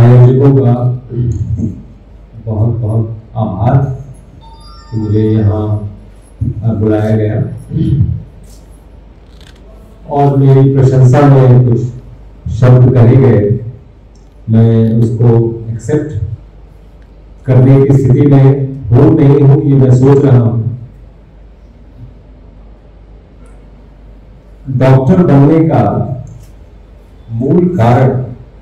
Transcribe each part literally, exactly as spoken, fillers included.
आयोजकों का बहुत बहुत आभार कि मुझे यहाँ बुलाया गया और मेरी प्रशंसा में कुछ शब्द कहे गए, मैं उसको एक्सेप्ट करने की स्थिति में हूँ नहीं हूँ ये मैं सोच रहा हूँ। डॉक्टर बनने का मूल कारण,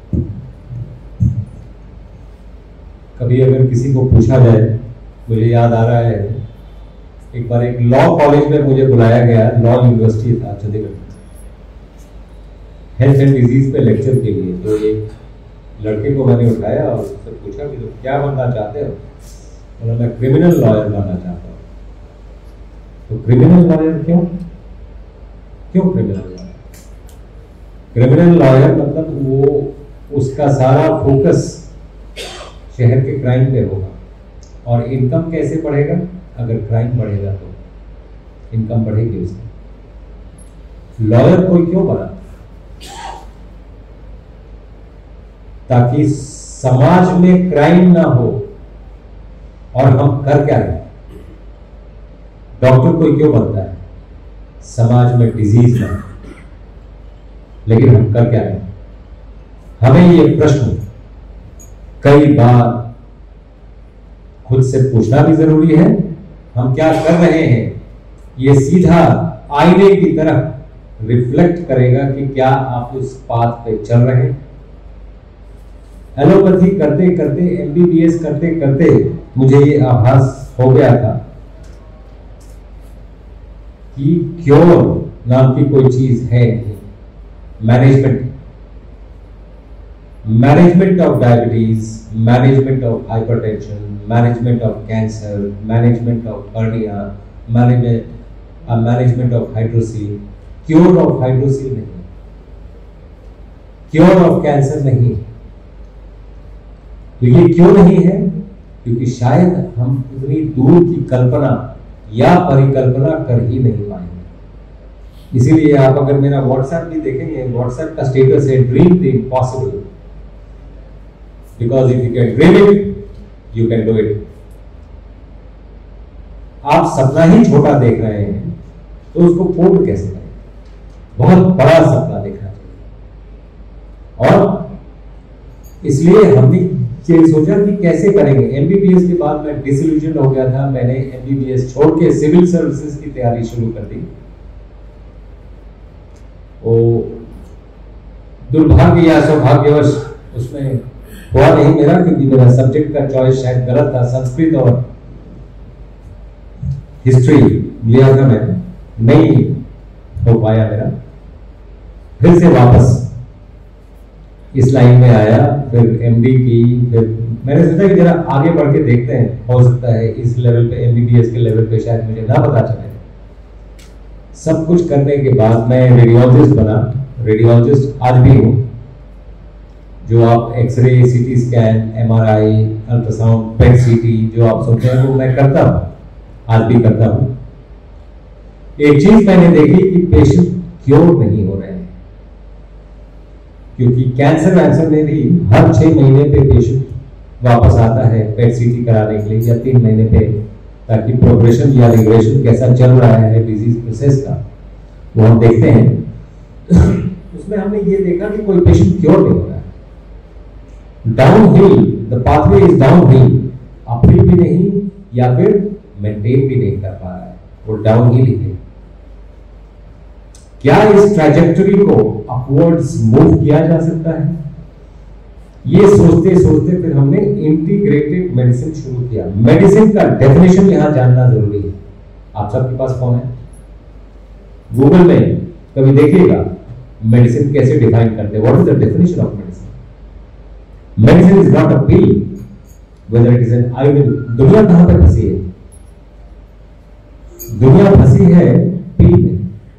कभी अगर किसी को पूछा जाए, मुझे याद आ रहा है एक बार एक लॉ कॉलेज में मुझे बुलाया गया, लॉ यूनिवर्सिटी था चंडीगढ़ में, हेल्थ एंड डिजीज पे लेक्चर के लिए। तो एक लड़के को मैंने उठाया और उससे पूछा कि तुम क्या बनना चाहते हो? बोला मैं क्रिमिनल लॉयर बनना चाहता हूँ। तो क्रिमिनल लॉयर क्यों क्यों क्रिमिनल लॉयर? क्रिमिनल लॉयर मतलब वो उसका सारा फोकस शहर के क्राइम पे होगा, और इनकम कैसे बढ़ेगा? अगर क्राइम बढ़ेगा तो इनकम बढ़ेगी उसकी। लॉयर कोई क्यों बना? ताकि समाज में क्राइम ना हो। और हम कर क्या रहे? डॉक्टर कोई क्यों बनता है? समाज में डिजीज ना हो। लेकिन हम कर क्या रहे? हमें ये प्रश्न कई बार खुद से पूछना भी जरूरी है। हम क्या कर रहे हैं ये सीधा आईने की तरह रिफ्लेक्ट करेगा कि क्या आप उस पाथ पे चल रहे हैं। एलोपैथी करते करते, एमबीबीएस करते करते मुझे ये आभास हो गया था कि क्योर नाम की कोई चीज है। Management management of diabetes, management of hypertension, management of cancer, management of hernia, management management of hydrocele. Cure of hydrocele नहीं, क्योर ऑफ कैंसर नहीं। तो ये क्यों नहीं है? क्योंकि शायद हम इतनी दूर की कल्पना या परिकल्पना कर ही नहीं पाएंगे। इसीलिए आप अगर मेरा व्हाट्सएप भी देखेंगे, व्हाट्सएप का स्टेटस है dream the impossible, because if you can dream it you can do it. आप सपना ही छोटा देख रहे हैं तो उसको पूर्ण कैसे करें? बहुत बड़ा सपना देखना चाहिए। और इसलिए हमने ये सोचा कि कैसे करेंगे। एमबीबीएस के बाद मैं डिसइल्यूजन हो गया था, मैंने एमबीबीएस छोड़ के सिविल सर्विसेज की तैयारी शुरू कर दी। वो दुर्भाग्य या सौभाग्यवश उसमें हुआ नहीं मेरा, क्योंकि मेरा सब्जेक्ट का चॉइस शायद गलत था। संस्कृत और हिस्ट्री लिया था मैंने, नहीं हो पाया मेरा। फिर से वापस इस लाइन में आया, फिर एमडी की, फिर मैंने सोचा कि जरा आगे बढ़ के देखते हैं, हो सकता है इस लेवल पे, एमबीबीएस के लेवल पे शायद मुझे ना पता चले। सब कुछ करने के बाद मैं रेडियोलॉजिस्ट बना। रेडियोलॉजिस्ट आज भी हूँ। जो आप x ray, CT scan, MRI, ultrasound, पेट सीटी जो आप सुनते हैं वो मैं करता हूँ, आज भी करता हूँ। एक चीज मैंने देखी कि पेशेंट क्योर नहीं हो रहे हैं, क्योंकि कैंसर वैंसर में भी हर छह महीने पे पेशेंट वापस आता है पेट सीटी कराने के लिए, या तीन महीने पे, ताकि प्रोग्रेशन या रिग्रेशन कैसा चल रहा है डिजीज प्रोसेस का वो हम देखते हैं। उसमें हमने ये देखा कि कोई पेशेंट क्योर नहीं हो रहा है। Down hill, the pathway is down hill, uphill भी नहीं या फिर मेंटेन भी नहीं कर पा रहा है, वो डाउन हिल ही है। क्या इस ट्रैजेक्टरी को अपवर्ड्स मूव किया जा सकता है? ये सोचते सोचते फिर हमने इंटीग्रेटेड मेडिसिन शुरू किया। मेडिसिन का डेफिनेशन यहां जानना जरूरी है। आप सबके पास फोन है, गूगल में कभी देखिएगा मेडिसिन कैसे डिफाइन करते हैं। What is the definition of medicine? Medicine is not a pill, whether it is an Ayurveda. दुनिया कहां पर फंसी है? दुनिया फंसी है पिल में।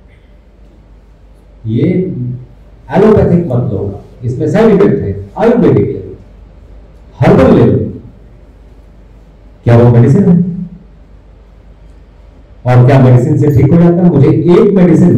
ये एलोपैथिक मत लो, इसमें साइड इफेक्ट है। आयुर्वेदिक ले लो, हर्बल ले लो, क्या वो मेडिसिन है? और क्या मेडिसिन से ठीक हो जाता है? मुझे एक मेडिसिन,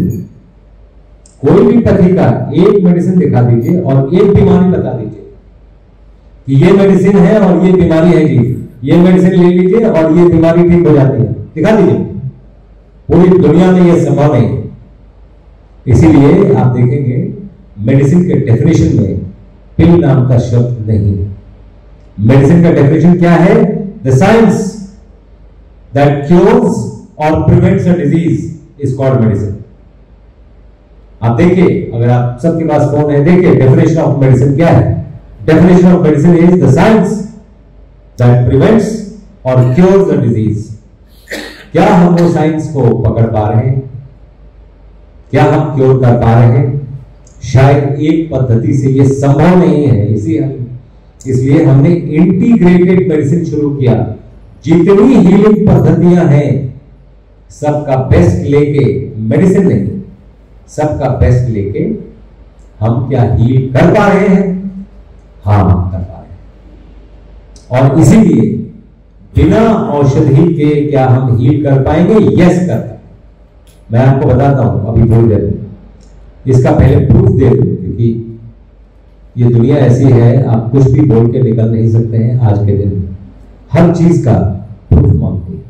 कोई भी पैथी का एक मेडिसिन दिखा दीजिए और एक बीमारी बता दीजिए, कि ये मेडिसिन है और ये बीमारी है जी, ये मेडिसिन ले लीजिए और ये बीमारी ठीक हो जाती है, दिखा दीजिए। पूरी दुनिया में ये संभव नहीं। इसीलिए आप देखेंगे मेडिसिन के डेफिनेशन में पिल नाम का शब्द नहीं। मेडिसिन का डेफिनेशन क्या है? द साइंस दैट क्योर्स और prevents a disease is called medicine. आप देखिए, अगर आप सबके पास फोन है, देखिए डेफिनेशन ऑफ मेडिसिन क्या है। Definition of medicine is the science that prevents और क्योर्स द डिजीज। क्या हम वो साइंस को पकड़ पा रहे हैं? क्या हम क्योर कर पा रहे हैं? शायद एक पद्धति से ये संभव नहीं है। इसी इसलिए हमने इंटीग्रेटेड मेडिसिन शुरू किया। जितनी हीलिंग पद्धतियां हैं, सबका बेस्ट लेके, मेडिसिन नहीं, सबका बेस्ट लेके हम क्या हील कर पा रहे हैं? हाँ, कर पा रहे हैं। और इसीलिए बिना औषधि के क्या हम हील कर पाएंगे? यस, कर पाएंगे। मैं आपको बताता हूं अभी थोड़ी देर में। इसका पहले प्रूफ दे दूं, क्योंकि ये दुनिया ऐसी है, आप कुछ भी बोल के निकल नहीं सकते हैं। आज के दिन में हर चीज का प्रूफ मांगते हैं,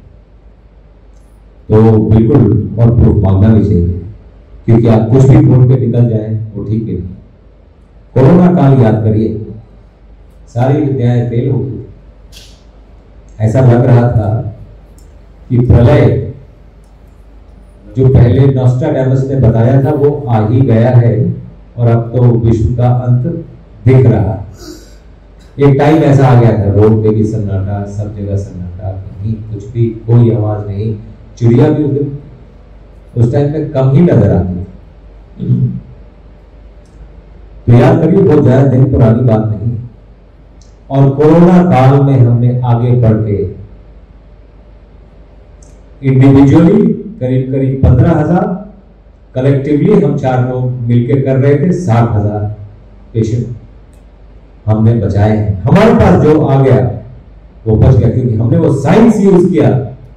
तो बिल्कुल और प्रूफ मांगना भी चाहिए, क्योंकि आप कुछ भी बोल के निकल जाएं वो ठीक नहीं। कोरोना काल याद करिए, सारी विद्याएं फेल हो गई। ऐसा लग रहा था कि प्रलय जो पहले नॉस्ट्राडामस ने बताया था वो आ ही गया है, और अब तो विश्व का अंत दिख रहा है। एक टाइम ऐसा आ गया था, रोड पे भी सन्नाटा, सब जगह सन्नाटा, कहीं कुछ भी कोई आवाज नहीं, चिड़िया भी उधर उस टाइम पे कम ही नजर आती थी। तो याद करिए, बहुत ज्यादा दिन पुरानी बात नहीं। और कोरोना काल में हमने आगे बढ़ के इंडिविजुअली करीब करीब पंद्रह हजार, कलेक्टिवली हम चार लोग मिलकर कर रहे थे साठ हजार पेशेंट हमने बचाए हैं। हमारे पास जो आ गया वो बच गया, क्योंकि हमने वो साइंस यूज किया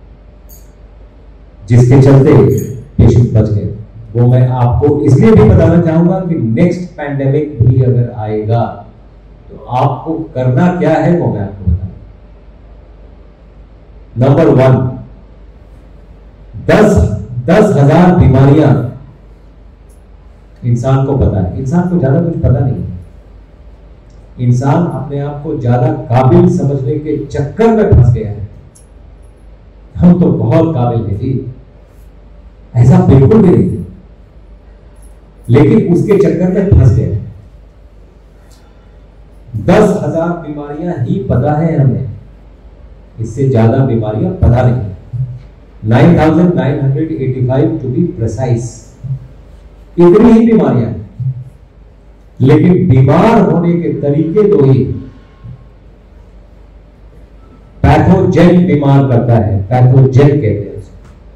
जिसके चलते पेशेंट बच गए। वो मैं आपको इसलिए भी बताना चाहूंगा कि नेक्स्ट पैंडेमिक भी अगर आएगा तो आपको करना क्या है वो मैं आपको बताऊंगा। नंबर वन, दस दस हजार बीमारियां इंसान को पता है। इंसान को ज्यादा कुछ पता नहीं है। इंसान अपने आप को ज्यादा काबिल समझने के चक्कर में फंस गया है। हम तो बहुत काबिल हैं जी, ऐसा बिल्कुल भी नहीं, लेकिन उसके चक्कर में फंस गए। दस हजार बीमारियां ही पता है हमें, इससे ज्यादा बीमारियां पता नहीं। Nine thousand nine hundred eighty five to be precise, इतनी ही बीमारियां हैं, लेकिन बीमार होने के तरीके दो ही। पैथोजेन बीमार करता है, पैथोजेन कहते हैं उसको।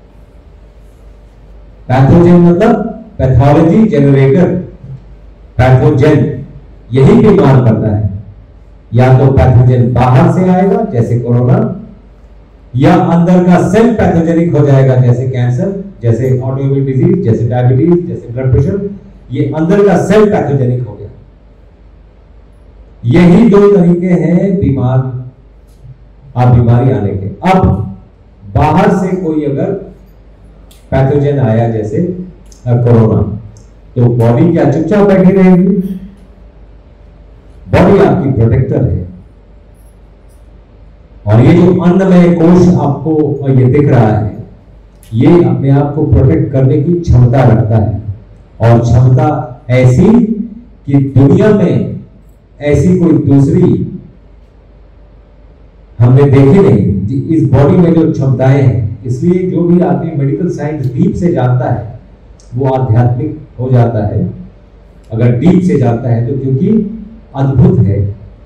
पैथोजेन मतलब पैथोलॉजी जनरेटर, पैथोजेन यही बीमार करता है। या तो पैथोजेन बाहर से आएगा जैसे कोरोना, या अंदर का सेल पैथोजेनिक हो जाएगा जैसे कैंसर, जैसे ऑटोइम्यून डिजीज, जैसे डायबिटीज, जैसे ब्लड प्रेशर। ये अंदर का सेल पैथोजेनिक हो गया। यही दो तरीके हैं बीमार आप बीमारी आने के। अब बाहर से कोई अगर पैथोजेन आया जैसे कोरोना, तो बॉडी क्या चुपचाप बैठी रहेगी? बॉडी आपकी प्रोटेक्टर है। और ये जो अन्नमय कोश आपको ये दिख रहा है, ये अपने आप को प्रोटेक्ट करने की क्षमता रखता है। और क्षमता ऐसी कि दुनिया में ऐसी कोई दूसरी हमने देखी नहीं। इस बॉडी में जो क्षमताएं हैं, इसलिए जो भी आदमी मेडिकल साइंस डीप से जानता है वो आध्यात्मिक हो जाता है। अगर डीप से जानता है तो, क्योंकि अद्भुत है।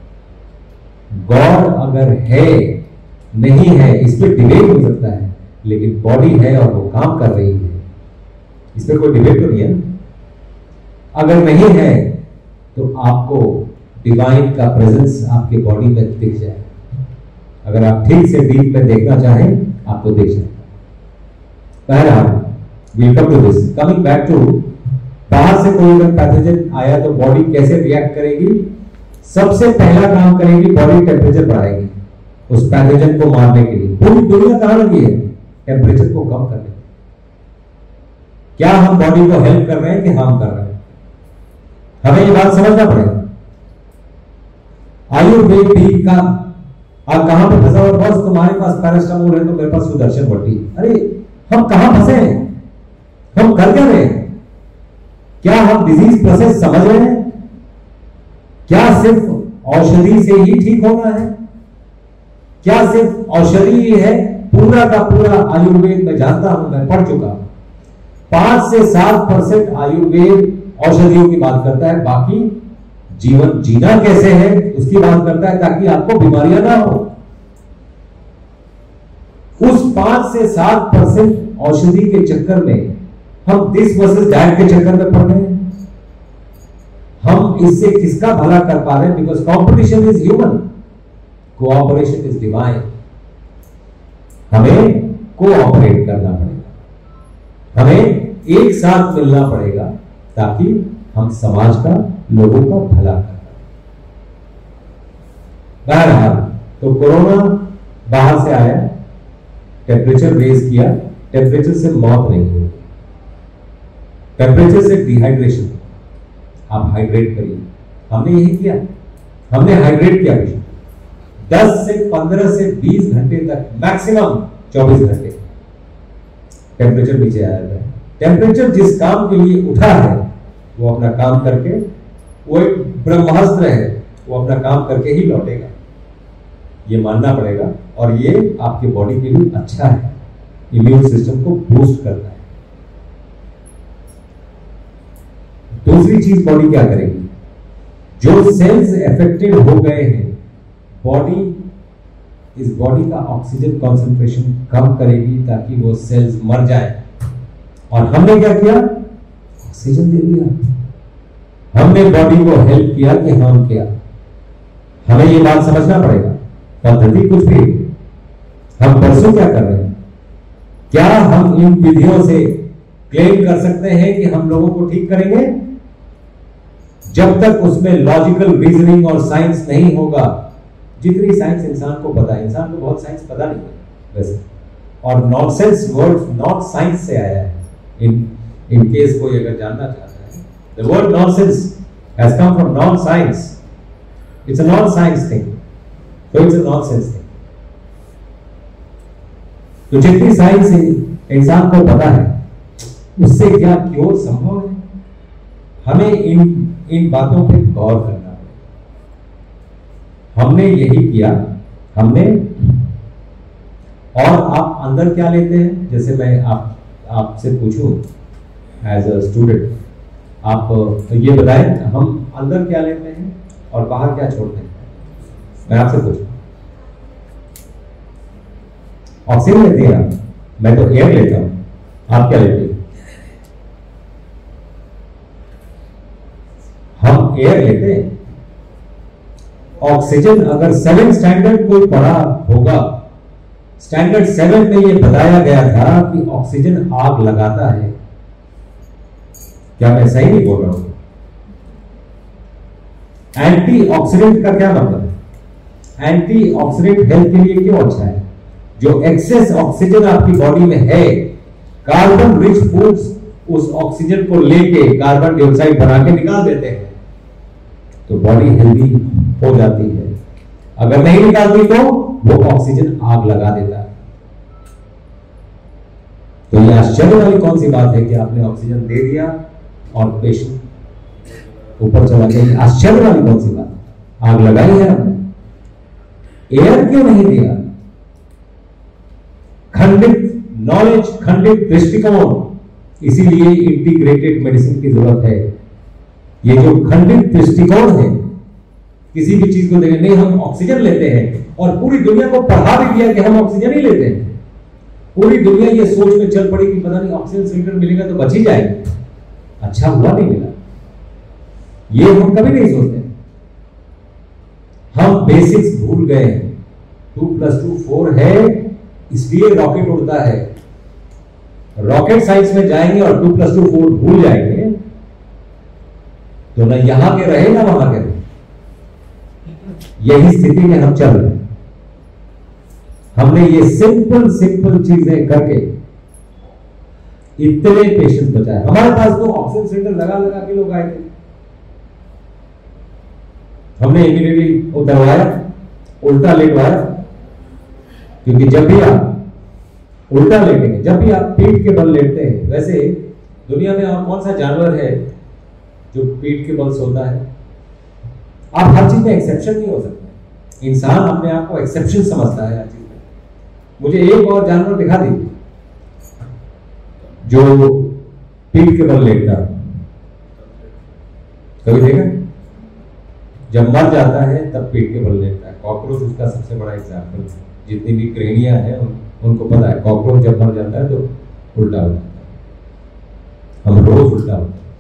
गॉड अगर है नहीं है इस पर डिबेट हो सकता है, लेकिन बॉडी है और वो काम कर रही है, इस पर कोई डिबेट तो नहीं है। अगर नहीं है तो आपको डिवाइन का प्रेजेंस आपके बॉडी में दिख जाए। अगर आप ठीक से डीप में देखना चाहें आपको दिख जाए। बहरहाल we'll come to this. Coming back to, बाहर से कोई अगर पैथोजन आया तो बॉडी कैसे रिएक्ट करेगी? सबसे पहला काम करेगी, बॉडी टेम्परेचर बढ़ाएगी उस पैथोजन को मारने के लिए। पूरी दुनिया कहां लगी है? टेम्परेचर को कम करने। क्या हम बॉडी को हेल्प कर रहे हैं कि हार्म कर रहे हैं? हमें ये बात समझना पड़ेगा। आयुर्वेद भी का आप कहां पर फंसा हुआ? बस तुम्हारे पास पैरास्टामोल है तो मेरे पास सुदर्शन बट्टी। अरे हम कहां फंसे हैं? हम कर क्या रहे हैं? क्या हम डिजीज प्रोसेस समझ रहे हैं? क्या सिर्फ औषधि से ही ठीक होना है? क्या सिर्फ औषधि ही है? पूरा का पूरा आयुर्वेद में जानता हूं, मैं पढ़ चुका हूं। पांच से सात परसेंट आयुर्वेद औषधियों की बात करता है, बाकी जीवन जीना कैसे है उसकी बात करता है, ताकि आपको बीमारियां ना हो। उस पांच से सात परसेंट औषधि के चक्कर में हम दिस वर्सेस डाइट के चक्कर में पड़ रहे हैं। हम इससे किसका भला कर पा रहे हैं? Because competition is human, cooperation is divine. हमें कोऑपरेट करना पड़ेगा, हमें एक साथ मिलना पड़ेगा ताकि हम समाज का, लोगों का भला कर पाए। बहरहाल, तो कोरोना बाहर से आया, टेम्परेचर रेज किया, टेम्परेचर से मौत नहीं हुई, टेम्परेचर से डिहाइड्रेशन। आप हाइड्रेट करिए। हमने यही किया, हमने हाइड्रेट किया। दस से पंद्रह से बीस घंटे तक, मैक्सिमम चौबीस घंटे टेम्परेचर नीचे आया था। टेम्परेचर जिस काम के लिए उठा है वो अपना काम करके, वो एक ब्रह्मास्त्र है, वो अपना काम करके ही लौटेगा, ये मानना पड़ेगा। और ये आपके बॉडी के लिए अच्छा है, इम्यून सिस्टम को बूस्ट करता है। दूसरी चीज बॉडी क्या करेगी? जो सेल्स अफेक्टेड हो गए हैं, बॉडी इस बॉडी का ऑक्सीजन कंसंट्रेशन कम करेगी ताकि वो सेल्स मर जाए। और हमने क्या किया? ऑक्सीजन दे दिया। हमने बॉडी को हेल्प किया कि हम क्या? हमें ये बात समझना पड़ेगा। पद्धति कुछ भी, हम परसों क्या कर रहे हैं? क्या हम इन विधियों से क्लेम कर सकते हैं कि हम लोगों को ठीक करेंगे? जब तक उसमें लॉजिकल रीजनिंग और साइंस नहीं होगा। जितनी साइंस इंसान को पता है, इंसान को बहुत साइंस पता नहीं है वैसे, और नॉनसेंस वर्ड नॉट साइंस से आया है। इन इन केस कोई अगर जानना चाहता है, the word nonsense has come from non science. It's a non science thing, so it's a nonsense thing। तो जितनी साइंस इंसान को पता है, उससे क्या क्योर संभव है? हमें इन इन बातों पे गौर करना पड़ेगा। हमने यही किया, हमने। और आप अंदर क्या लेते हैं? जैसे मैं आप आपसे पूछूं एज अ स्टूडेंट, आप ये बताएं हम अंदर क्या लेते हैं और बाहर क्या छोड़ते हैं? मैं आपसे पूछूं, ऑक्सीजन लेते हैं आप? मैं तो एयर लेता हूं, आप क्या लेते हैं? हम एयर लेते हैं। ऑक्सीजन अगर सेवन स्टैंडर्ड कोई पढ़ा होगा, स्टैंडर्ड सेवन में यह बताया गया था कि ऑक्सीजन आग लगाता है। क्या मैं सही नहीं बोल रहा हूं? एंटीऑक्सीडेंट का क्या मतलब है? एंटीऑक्सीडेंट हेल्थ के लिए क्यों अच्छा है? जो एक्सेस ऑक्सीजन आपकी बॉडी में है, कार्बन रिच फूड्स उस ऑक्सीजन को लेके कार्बन डाइऑक्साइड बना के निकाल देते हैं, तो बॉडी हेल्दी हो जाती है। अगर नहीं निकालती तो वो ऑक्सीजन आग लगा देता है। तो ये आश्चर्य वाली कौन सी बात है कि आपने ऑक्सीजन दे दिया और पेशेंट ऊपर चला गया? आश्चर्य वाली कौन सी बात? आग लगाई है हमने। एयर क्यों नहीं दिया? खंडित नॉलेज, खंडित दृष्टिकोण, इसीलिए इंटीग्रेटेड मेडिसिन की जरूरत है। ये जो खंडित दृष्टिकोण है, किसी भी चीज को देखें, नहीं हम ऑक्सीजन लेते हैं, और पूरी दुनिया को पढ़ा भी दिया कि हम ऑक्सीजन ही लेते हैं। पूरी दुनिया ये सोच में चल पड़ी कि पता नहीं ऑक्सीजन सिलेंडर मिलेगा तो बच ही जाएगा। अच्छा हुआ नहीं मिला, ये हम कभी नहीं सोचते। हम बेसिक्स भूल गए हैं। टू प्लस टू फोर है, इसलिए रॉकेट उड़ता है। रॉकेट साइंस में जाएंगे और टू प्लस टू फोर भूल जाएंगे तो ना यहां के रहे ना वहां के रहे। यही स्थिति में हम चल रहे हैं। हमने ये सिंपल सिंपल चीजें करके इतने पेशेंट बचाए। हमारे पास तो ऑक्सीजन सिलेंडर लगा लगा के लोग आए थे, हमने इमीडिएटली उतरवाया, उल्टा लेटवाया, क्योंकि जब भी आप उल्टा लेटेंगे, जब भी आप पीठ के बल लेटते हैं, वैसे दुनिया में और कौन सा जानवर है जो पीठ के बल सोता है? आप हर चीज में एक्सेप्शन नहीं हो सकते। इंसान अपने आप को एक्सेप्शन समझता है हर चीज में। मुझे एक और जानवर दिखा दीजिए जो पीठ के बल लेटता है, कभी देखा? जब मर जाता है तब पीठ के बल लेटता है। कॉकरोच उसका सबसे बड़ा एग्जाम्पल है। जितनी भी क्रेनिया है उन, उनको पता है कॉकरोच जब मर जाता है तो उल्टा हो जाता है। हम रोज उल्टा होते हैं।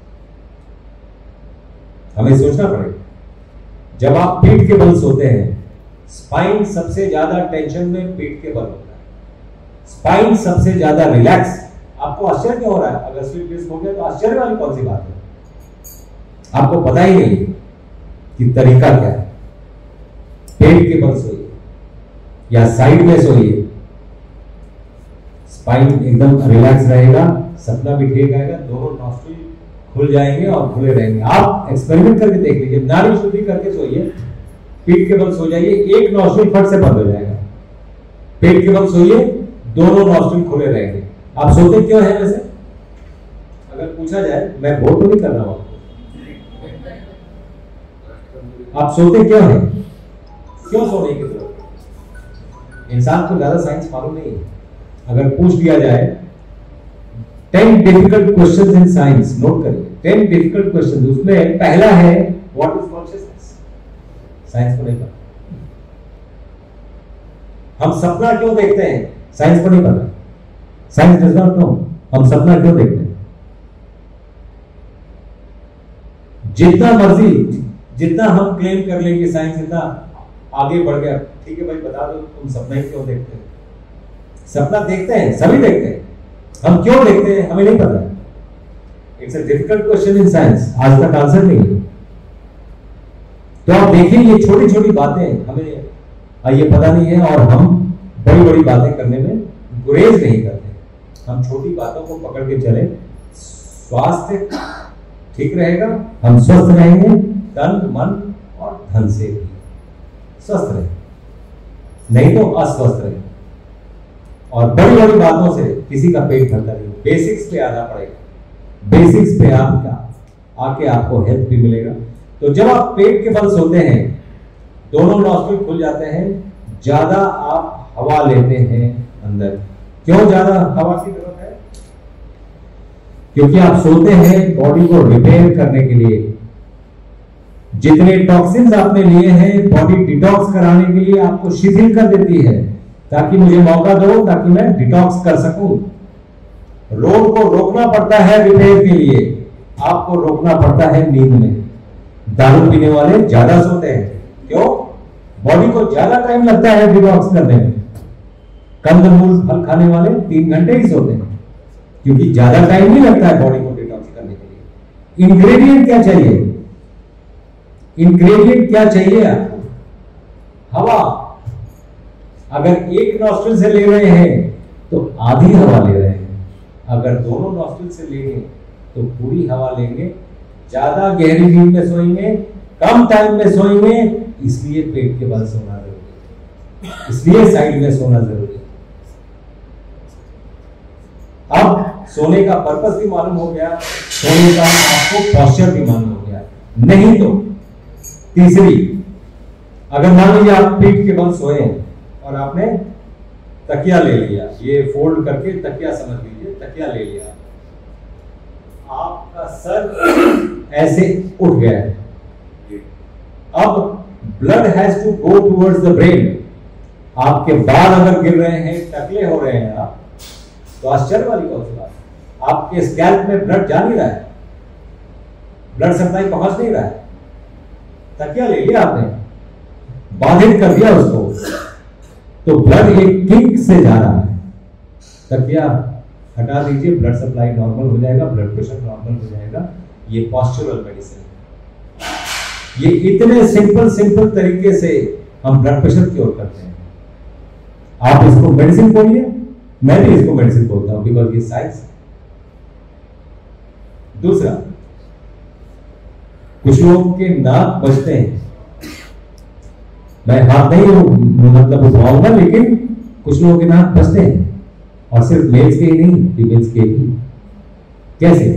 हमें सोचना पड़ेगा, जब आप पीठ के बल सोते हैं, स्पाइन सबसे ज्यादा टेंशन में पीठ के बल होता है। स्पाइन सबसे ज्यादा रिलैक्स। आपको आश्चर्य क्यों हो रहा है? अगर स्लिप डिस्क हो गया तो आश्चर्य वाली कौन सी बात है? आपको पता ही नहीं कि तरीका क्या है। पेट के बल सोइए या साइड में सोइए, स्पाइन एकदम रिलैक्स रहेगा, सपना भी ठीक आएगा, दोनों नॉस्ट्रिल खुल जाएंगे और खुले रहेंगे। आप एक्सपेरिमेंट करके देख लीजिए, नाड़ी शुद्धि करके सोइए, पीठ के बल सो जाइए, एक नॉस्ट्रिल फट से बंद हो जाएगा। पेट के बल सोइए, दोनों नॉस्ट्रिल खुले रहेंगे। आप सोते क्यों हैं वैसे? अगर पूछा जाए, मैं बोल तो नहीं कर रहा हूं, आप सोते क्यों हैं? क्यों सोने की जरूरत? इंसान को ज्यादा साइंस मालूम नहीं है। अगर पूछ दिया जाए ten difficult questions in science, note करिए, टेन डिफिकल्ट क्वेश्चंस, उसमें पहला है व्हाट इज कॉन्शियसनेस। साइंस को नहीं पता। हम सपना क्यों देखते हैं? साइंस को नहीं पता। साइंस डज नॉट नो हम सपना क्यों देखते हैं। जितना मर्जी, जितना हम क्लेम कर लेंगे साइंस इतना आगे बढ़ गया, ठीक है भाई बता दो तुम सपना ही क्यों देखते हैं। सपना देखते हैं, सभी देखते हैं, हम क्यों देखते हैं हमें नहीं पता। It's a difficult question in science, आज तक आंसर नहीं है। तो आप देखिए ये छोटी छोटी बातें हमें ये पता नहीं है और हम बड़ी बड़ी बातें करने में गुरेज नहीं करते। हम छोटी बातों को पकड़ के चले, स्वास्थ्य ठीक रहेगा, हम स्वस्थ रहेंगे, तन मन और धन से भी स्वस्थ रहे, नहीं तो अस्वस्थ रहे। और बड़ी बड़ी बातों से किसी का पेट भरता नहीं। बेसिक्स पे आना पड़ेगा, बेसिक्स पे आपका आके आपको हेल्थ भी मिलेगा। तो जब आप पेट के बल सोते हैं, दोनों नॉस्ट्रिल खुल जाते हैं, ज्यादा आप हवा लेते हैं अंदर। क्यों ज्यादा हवा की जरूरत है? क्योंकि आप सोते हैं बॉडी को रिपेयर करने के लिए। जितने टॉक्सिन्स आपने लिए हैं, बॉडी डिटॉक्स कराने के लिए आपको शिथिल कर देती है, ताकि मुझे मौका दो, ताकि मैं डिटॉक्स कर सकूं। रोग को रोकना पड़ता है रिपेयर के लिए, आपको रोकना पड़ता है नींद में। दारू पीने वाले ज्यादा सोते हैं, क्यों? बॉडी को ज्यादा टाइम लगता है डिटॉक्स करने में। कंदमूल फल खाने वाले तीन घंटे ही सोते हैं, क्योंकि ज्यादा टाइम नहीं लगता है बॉडी को डिटॉक्स करने के लिए। इंग्रेडिएंट क्या चाहिए? इंग्रेडिएंट क्या चाहिए आपको? हवा। अगर एक नॉस्ट्रिल से ले रहे हैं तो आधी हवा ले रहे हैं, अगर दोनों नॉस्ट्रिल से लेंगे तो पूरी हवा लेंगे। ज्यादा गहरी नींद में सोएंगे, कम टाइम में सोएंगे, इसलिए पेट के बल सोना जरूरी है, इसलिए साइड में सोना जरूरी है। अब सोने का पर्पस भी मालूम हो गया, सोने का आपको पोस्चर भी मालूम हो गया। नहीं तो तीसरी, अगर मान लीजिए आप पीठ के बल सोए और आपने तकिया ले लिया, ये फोल्ड करके तकिया समझ लीजिए, तकिया ले लिया, आपका सर ऐसे उठ गया है। अब blood has to go towards the brain. आपके बाल अगर गिर रहे हैं, टकले हो रहे हैं आप, तो आश्चर्य वाली कौन सी बात है? आपके स्कैल्प में ब्लड जा नहीं रहा है, ब्लड सप्लाई पहुंच नहीं रहा है। तकिया ले लिया आपने, बाधित कर दिया उसको, तो ब्लड एक किक से जा रहा है। तकिया हटा दीजिए, ब्लड सप्लाई नॉर्मल हो जाएगा, ब्लड प्रेशर नॉर्मल हो जाएगा। ये पॉस्चरल मेडिसिन है। ये इतने सिंपल सिंपल तरीके से हम ब्लड प्रेशर क्योर करते हैं। आप इसको मेडिसिन बोलिए, मैं भी इसको मेडिसिन बोलता हूं, बिकॉज ये साइंस। दूसरा, कुछ लोगों के नाक बजते हैं, मैं हाथ नहीं मतलब उठाऊंगा, लेकिन कुछ लोगों के नाक बजते हैं, और सिर्फ मेल्स के ही नहीं, फीमेल्स के भी। कैसे?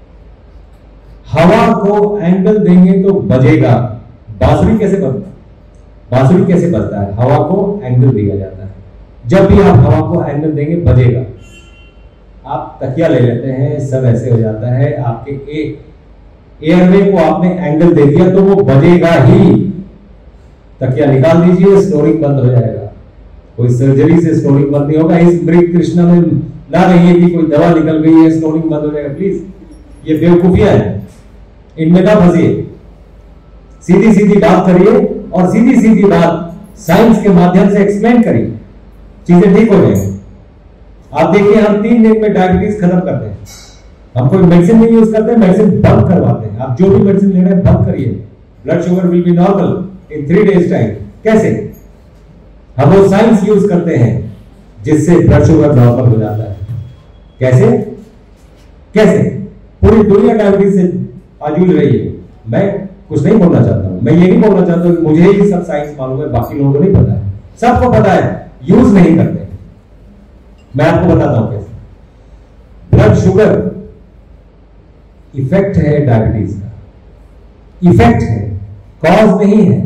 हवा को एंगल देंगे तो बजेगा। बांसुरी कैसे बजता है? बांसुरी कैसे बजता है? हवा को एंगल दिया जाता है। जब भी आप हवा को एंगल देंगे बजेगा। आप तकिया ले लेते हैं, सब ऐसे हो जाता है, आपके एयरवे को आपने एंगल दे दिया तो वो बजेगा ही। तकिया निकाल दीजिए, स्नोरिंग बंद हो जाएगा। कोई सर्जरी से स्नोरिंग बंद नहीं होगा। इस मृग तृष्णा में ना रहिए कि कोई दवा निकल गई है स्नोरिंग बंद हो जाएगा। प्लीज, ये बेवकूफियां है, इनमें ना फंसिए। सीधी सीधी बात करिए, और सीधी सीधी बात साइंस के माध्यम से एक्सप्लेन करिए, चीजें ठीक हो जाएंगी। आप देखिए, हम तीन दिन में डायबिटीज खत्म करते हैं। हम कोई मेडिसिन नहीं यूज करते, मेडिसिन बंद करवाते हैं। आप जो भी मेडिसिन ले रहे हैं बंद करिए। Blood sugar will be normal in three days time. कैसे? हम वो साइंस यूज करते हैं जिससे ब्लड शुगर नॉर्मल हो जाता है। कैसे? कैसे? पूरी दुनिया डायबिटीज से आजूझ रही है। मैं कुछ नहीं बोलना चाहता हूं, मैं ये नहीं बोलना चाहता हूं कि मुझे ही सब साइंस मालूम है, बाकी लोगों को नहीं पता है। सबको पता है, यूज नहीं करते। मैं आपको बताता हूं कैसे। ब्लड शुगर इफेक्ट है डायबिटीज का, इफेक्ट है, कॉज नहीं है।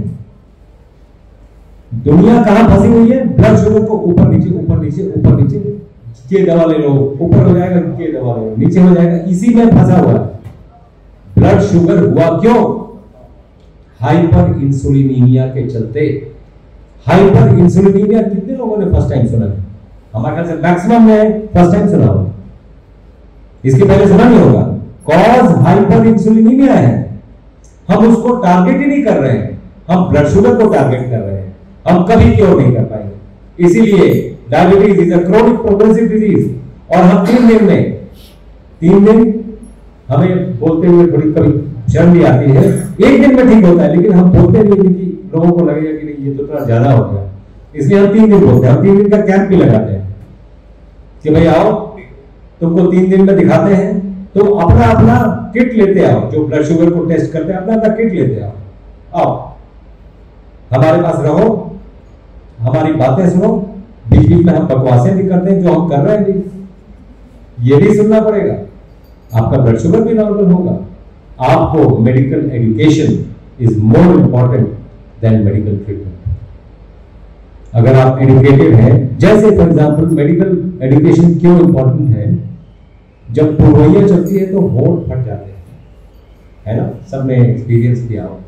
दुनिया कहां फंसी हुई है? ब्लड शुगर को ऊपर नीचे ऊपर नीचे ऊपर नीचे, ये दवा ले लो, ऊपर हो जाएगा, ये दवा ले लो, नीचे हो जाएगा, इसी में फंसा हुआ है। ब्लड शुगर हुआ क्यों? हाइपर इंसुलिनीमिया के चलते। हाइपर इंसुलिनीमिया कितने लोगों ने फर्स्ट टाइम सुना है? हमारे ख्याल से मैक्सिमम ने फर्स्ट टाइम सुना होगा, इसके पहले सुना नहीं होगा। कॉज हाइपर इंसुलिनीमिया है। हम उसको टारगेट ही नहीं कर रहे हैं, हम ब्लड शुगर को टारगेट कर रहे हैं। हम कभी क्योर नहीं कर पाएंगे। इसीलिए diabetes is a chronic progressive disease. और हम तीन दिन में तीन दिन हमें बोलते हुए थोड़ी कभी शर्म भी आती है। एक दिन में ठीक होता है, लेकिन हम बोलते नहीं क्योंकि लोगों को लगेगा कि नहीं ये तो थोड़ा ज्यादा हो गया, इसलिए हम तीन दिन बोलते हैं। हम तीन दिन का कैंप भी लगाते हैं कि भाई आओ, तुमको तीन दिन में दिखाते हैं, तुम अपना अपना किट लेते आओ। जो ब्लड शुगर को टेस्ट करते हैं अपना अपना किट लेते आओ। आओ हमारे पास रहो, हमारी बातें सुनो, बीच बीच में हम बकवासें भी करते हैं जो हम कर रहे हैं भी, ये भी सुनना पड़ेगा। आपका ब्लड शुगर भी नॉर्मल होगा। आपको medical education is more important than medical treatment. अगर आप एजुकेटेड हैं, जैसे फॉर एग्जांपल मेडिकल एजुकेशन क्यों इंपॉर्टेंट है? जब पुरवैया चलती है तो होंठ फट जाते हैं, है ना? सबने एक्सपीरियंस किया हो।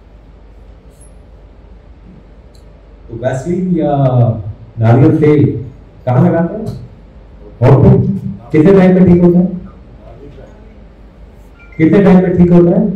तो वैसलीन या नारियल तेल कहाँ लगाते हैं? होंठ पे। कितने टाइम में ठीक होता है? कितने टाइम में ठीक होता है?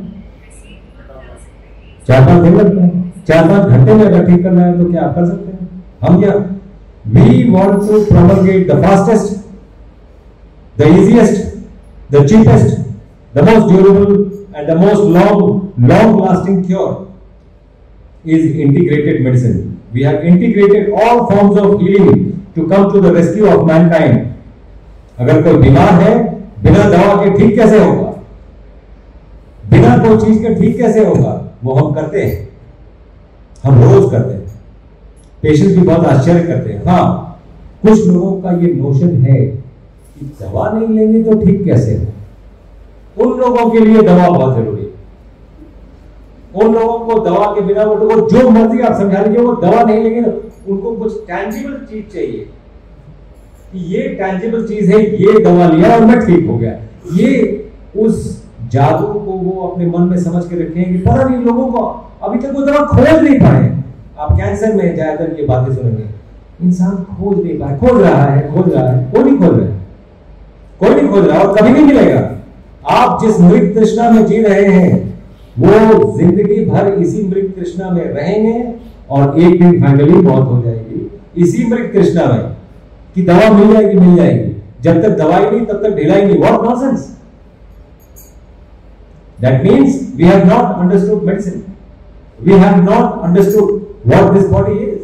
चार पांच दिन लगते हैं। चार पांच घंटे में अगर ठीक करना है तो क्या आप कर सकते हैं? हम क्या we want to propagate the fastest, the easiest, the cheapest, the most durable and the most long long lasting cure is integrated medicine. We have integrated all forms of healing to come to the rescue of mankind. अगर कोई बीमार है, बिना दवा के ठीक कैसे होगा? बिना कोई चीज के ठीक कैसे होगा? वो हम करते हैं, हम रोज करते हैं। पेशेंट्स भी बहुत आश्चर्य करते हैं। हाँ, कुछ लोगों का ये नोशन है कि दवा नहीं लेंगे तो ठीक कैसे हो। उन लोगों के लिए दवा बहुत जरूरी है। उन लोगों को दवा के बिना, वो तो जो मर्जी आप समझा लीजिए, वो दवा नहीं लेंगे, उनको कुछ टैंजिबल चीज चाहिए कि ये टैंजिबल चीज है, ये दवा लिया और मैं ठीक हो गया। ये उस जादू को वो अपने मन में समझ के रखें कि पता नहीं, लोगों को अभी तक वो दवा खोज नहीं पाए। आप कैंसर में ज्यादातर ये बातें सुनेंगे, इंसान खोज नहीं पाए, खोज रहा है खोज रहा है कोई नहीं खोज रहा है, कोई नहीं खोज रहा और कभी नहीं मिलेगा। आप जिस मृग तृष्णा में जी रहे हैं वो जिंदगी भर इसी मृग तृष्णा में रहेंगे और एक दिन फाइनली मौत हो जाएगी इसी मृग तृष्णा में कि दवा मिल जाएगी मिल जाएगी। जब तक दवाई नहीं तब तक ढिलाई नहीं। What nonsense! That means we have not understood medicine. We have not understood what this body is.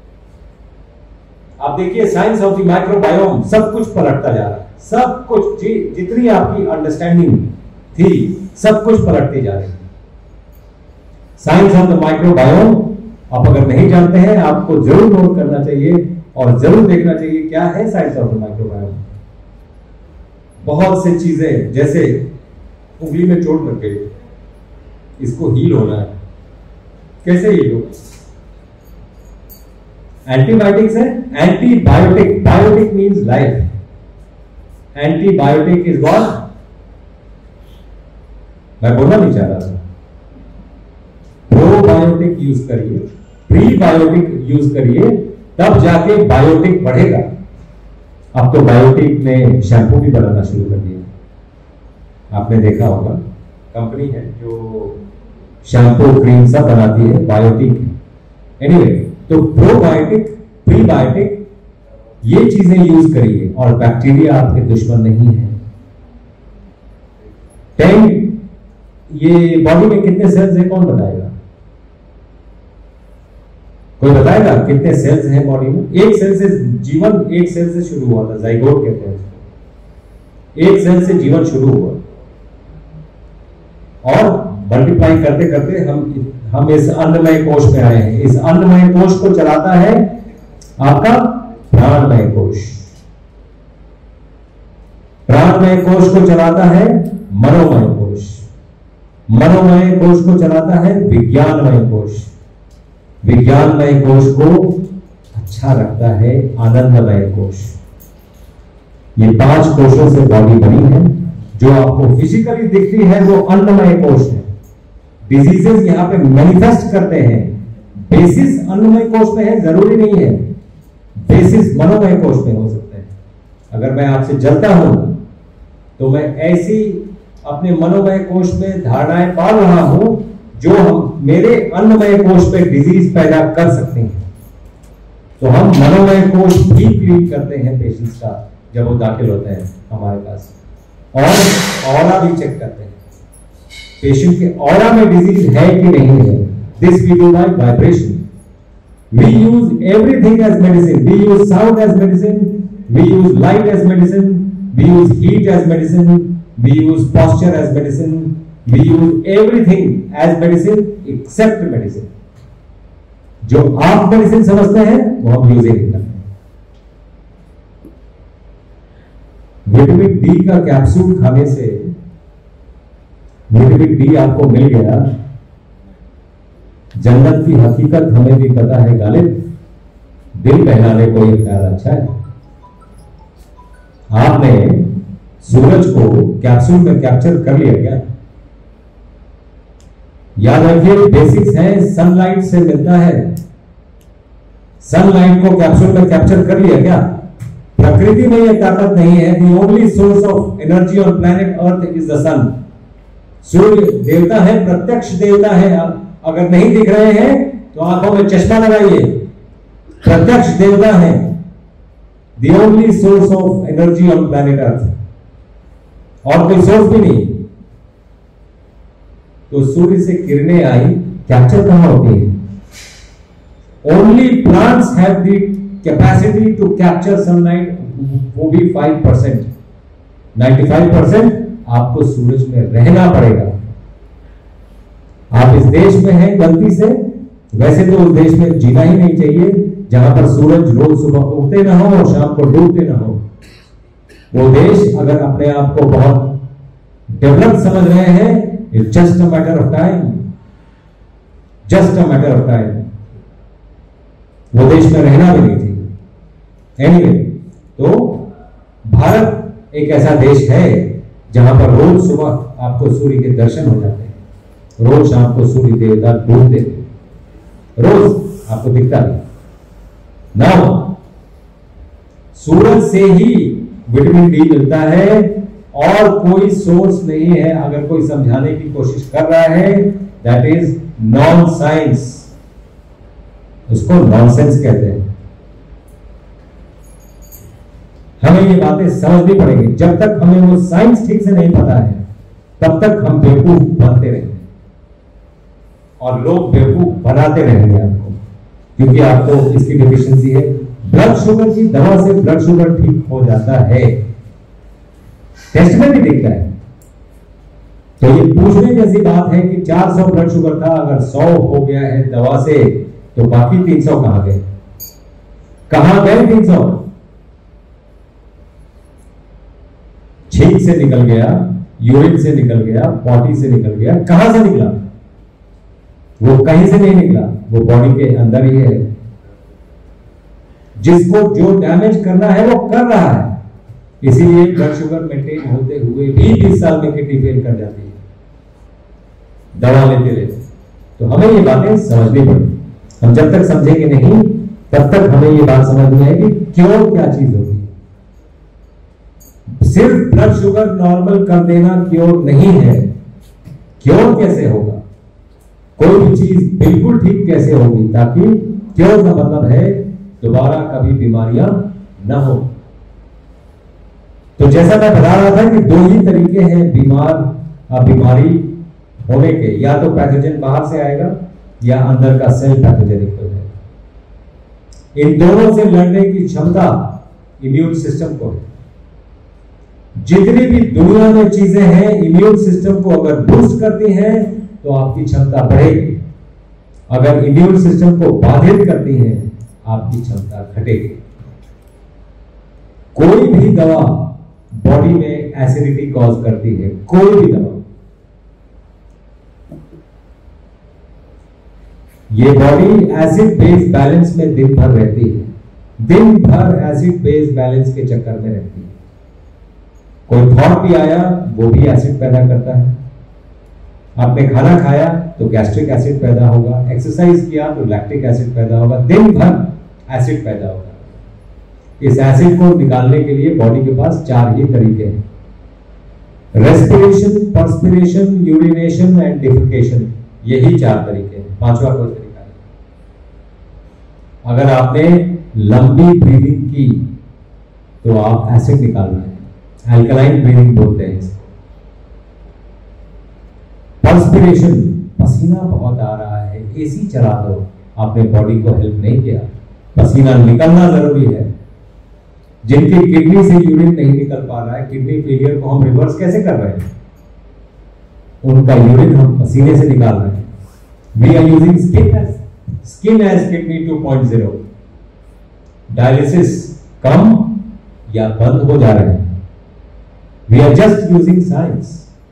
आप देखिए साइंस ऑफ द माइक्रोबायोम, सब कुछ पलटता जा रहा है, सब कुछ जी, जितनी आपकी अंडरस्टैंडिंग थी सब कुछ पलटती जा रही है। साइंस ऑफ द माइक्रोबायोम आप अगर नहीं जानते हैं, आपको जरूर नोट करना चाहिए और जरूर देखना चाहिए क्या है साइंस ऑफ द माइक्रोबायोम। बहुत सी चीजें, जैसे उंगली में चोट लग गई, इसको हील होना है, कैसे हील हो? एंटीबायोटिक्स है, antibiotic, biotic means life, antibiotic is what? मैं बोलना नहीं चाह रहा था। प्रोबायोटिक यूज करिए, प्रीबायोटिक यूज करिए, तब जाके बायोटिक बढ़ेगा। अब तो बायोटिक ने शैम्पू भी बनाना शुरू कर दिया, आपने देखा होगा, कंपनी है जो शैम्पू क्रीम सब बनाती है, बायोटिक। एनीवे, तो प्रोबायोटिक, प्रीबायोटिक, ये चीजें यूज करिए और बैक्टीरिया आपके दुश्मन नहीं है। टेन, ये बॉडी में कितने सेल्स हैं कौन बताएगा? कोई बताएगा कितने सेल्स हैं बॉडी में? एक सेल से जीवन, एक सेल से शुरू हुआ था, जाइगोट कहते हैं उसको। एक सेल से जीवन शुरू हुआ और मल्टीप्लाई करते करते हम हम इस अन्नमय कोश में आए हैं। इस अन्नमय कोश को चलाता है आपका प्राणमय कोश, प्राणमय कोश को चलाता है मनोमय कोश, मनोमय कोश को चलाता है विज्ञानमय कोश, विज्ञानमय कोश को अच्छा रखता है आनंदमय कोश। ये पांच कोशों से बॉडी बनी है। जो आपको फिजिकली दिखती है वो अन्नमय कोश है। डिजीजेस यहां पे मैनिफेस्ट करते हैं, बेसिस अन्नमय कोश में है, जरूरी नहीं है बेसिस मनोमय कोश में हो सकते हैं। अगर मैं आपसे जलता हूं तो मैं ऐसी अपने मनोमय कोश में धारणाएं पाल रहा हूं जो हम मेरे अन्नमय कोश पे डिजीज पैदा कर सकते हैं। तो हम मनोमय कोश भी क्लीन करते हैं पेशेंट्स का जब वो दाखिल होते हैं हमारे पास, और ऑरा भी चेक करते हैं पेशेंट के ऑरा में डिजीज है कि नहीं है। This we do by vibration. We use everything as medicine, we use sound as medicine, we use light as medicine, we use heat as medicine, we use posture as medicine, we use everything as medicine except medicine। जो आप medicine समझते हैं वो हम use नहीं करते। Vitamin D का capsule खाने से विटामिन डी आपको मिल गया, जन्नत की हकीकत हमें भी पता है गालिब, दिल बहलाने को ये ख्याल अच्छा है। आपने सूरज को कैप्सूल में कैप्चर कर लिया क्या? याद रखिए बेसिक्स है, सनलाइट से मिलता है। सनलाइट को कैप्सूल में कैप्चर कर लिया क्या? प्रकृति में यह ताकत नहीं है। The only source of energy on planet earth is the sun. सूर्य देवता है, प्रत्यक्ष देवता है। अगर नहीं दिख रहे हैं तो आंखों में चश्मा लगाइए, प्रत्यक्ष देवता है। The only source of energy on planet earth, और कोई सोर्स भी नहीं। तो सूर्य से किरणें आई, कैप्चर कहां होती है? Only plants have the capacity to capture sunlight, वो भी five percent. Ninety five percent आपको सूरज में रहना पड़ेगा। आप इस देश में हैं गलती से, वैसे तो उस देश में जीना ही नहीं चाहिए जहां पर सूरज रोज सुबह उगते ना हो और शाम को डूबते ना हो। वो देश अगर अपने आप को बहुत डेवलप समझ रहे हैं, it's just a matter of time, just a matter of time. वो देश में रहना भी नहीं चाहिए। एनीवे, तो भारत एक ऐसा देश है जहां पर रोज सुबह आपको सूर्य के दर्शन हो जाते हैं, रोज शाम को सूर्य देवता डूबते हैं, रोज आपको दिखता नहीं। नाउ सूरज से ही विटामिन डी मिलता है और कोई सोर्स नहीं है। अगर कोई समझाने की कोशिश कर रहा है, दैट इज नॉन साइंस, उसको नॉनसेंस कहते हैं। हमें ये बातें समझनी पड़ेगी। जब तक हमें वो साइंस ठीक से नहीं पता है तब तक हम बेवकूफ बनते रहेंगे। और लोग बेवकूफ बनाते रहेंगे आपको, क्योंकि आपको इसकी डिफिशियंसी है। ब्लड शुगर की दवा से ब्लड शुगर ठीक हो जाता है, टेस्ट में भी दिखता है। तो ये पूछने जैसी बात है कि चार सौ ब्लड शुगर था, अगर सौ हो गया है दवा से, तो बाकी तीन सौ कहां गए? कहां गए तीन सौ? छींक से निकल गया, यूरिन से निकल गया, पॉटी से निकल गया, कहां से निकला? वो कहीं से नहीं निकला, वो बॉडी के अंदर ही है। जिसको जो डैमेज करना है वो कर रहा है, इसीलिए ब्लड शुगर मेंटेन होते हुए भी बीस साल में किडनी फेल कर जाती है दवा लेते लेते। तो हमें ये बातें समझनी पड़ेगी। हम जब तक समझेंगे नहीं तब तक हमें ये बात समझ में आएगी क्यों क्या चीज होती है। सिर्फ ब्लड शुगर नॉर्मल कर देना क्योर नहीं है। क्योर कैसे होगा? कोई भी चीज बिल्कुल ठीक कैसे होगी, ताकि क्योर का मतलब है दोबारा कभी बीमारियां ना हो। तो जैसा मैं बता रहा था कि दो ही तरीके हैं बीमार बीमारी होने के, या तो पैथोजन बाहर से आएगा या अंदर का सेल पैथोजेनिक हो जाएगा। इन दोनों से लड़ने की क्षमता इम्यून सिस्टम को है। जितनी भी दुनिया में चीजें हैं इम्यून सिस्टम को अगर बूस्ट करती हैं तो आपकी क्षमता बढ़ेगी, अगर इम्यून सिस्टम को बाधित करती हैं आपकी क्षमता घटेगी। कोई भी दवा बॉडी में एसिडिटी कॉज करती है, कोई भी दवा। ये बॉडी एसिड बेस बैलेंस में दिन भर रहती है, दिन भर एसिड बेस बैलेंस के चक्कर में रहती है। कोई थॉट भी आया वो भी एसिड पैदा करता है। आपने खाना खाया तो गैस्ट्रिक एसिड पैदा होगा, एक्सरसाइज किया तो लैक्टिक एसिड पैदा होगा, दिन भर एसिड पैदा होगा। इस एसिड को निकालने के लिए बॉडी के पास चार ही तरीके हैं, respiration, perspiration, urination and defecation. यही चार तरीके हैं, पांचवा कोई तरीका नहीं। अगर आपने लंबी ब्रीदिंग की तो आप एसिड निकाल रहे हैं, अल्कलाइन ब्रीदिंग बोलते हैं इसको। पर्सपिरेशन, पसीना बहुत आ रहा है, एसी चला दो, आपने बॉडी को हेल्प नहीं किया, पसीना निकलना जरूरी है। जिनकी किडनी से यूरिन नहीं निकल पा रहा है, किडनी फेलियर को हम रिवर्स कैसे कर रहे हैं? उनका यूरिन हम पसीने से निकाल रहे हैं। We are using skin as skin as kidney two point zero. Dialysis कम या बंद हो जा रहे हैं। We are just using science,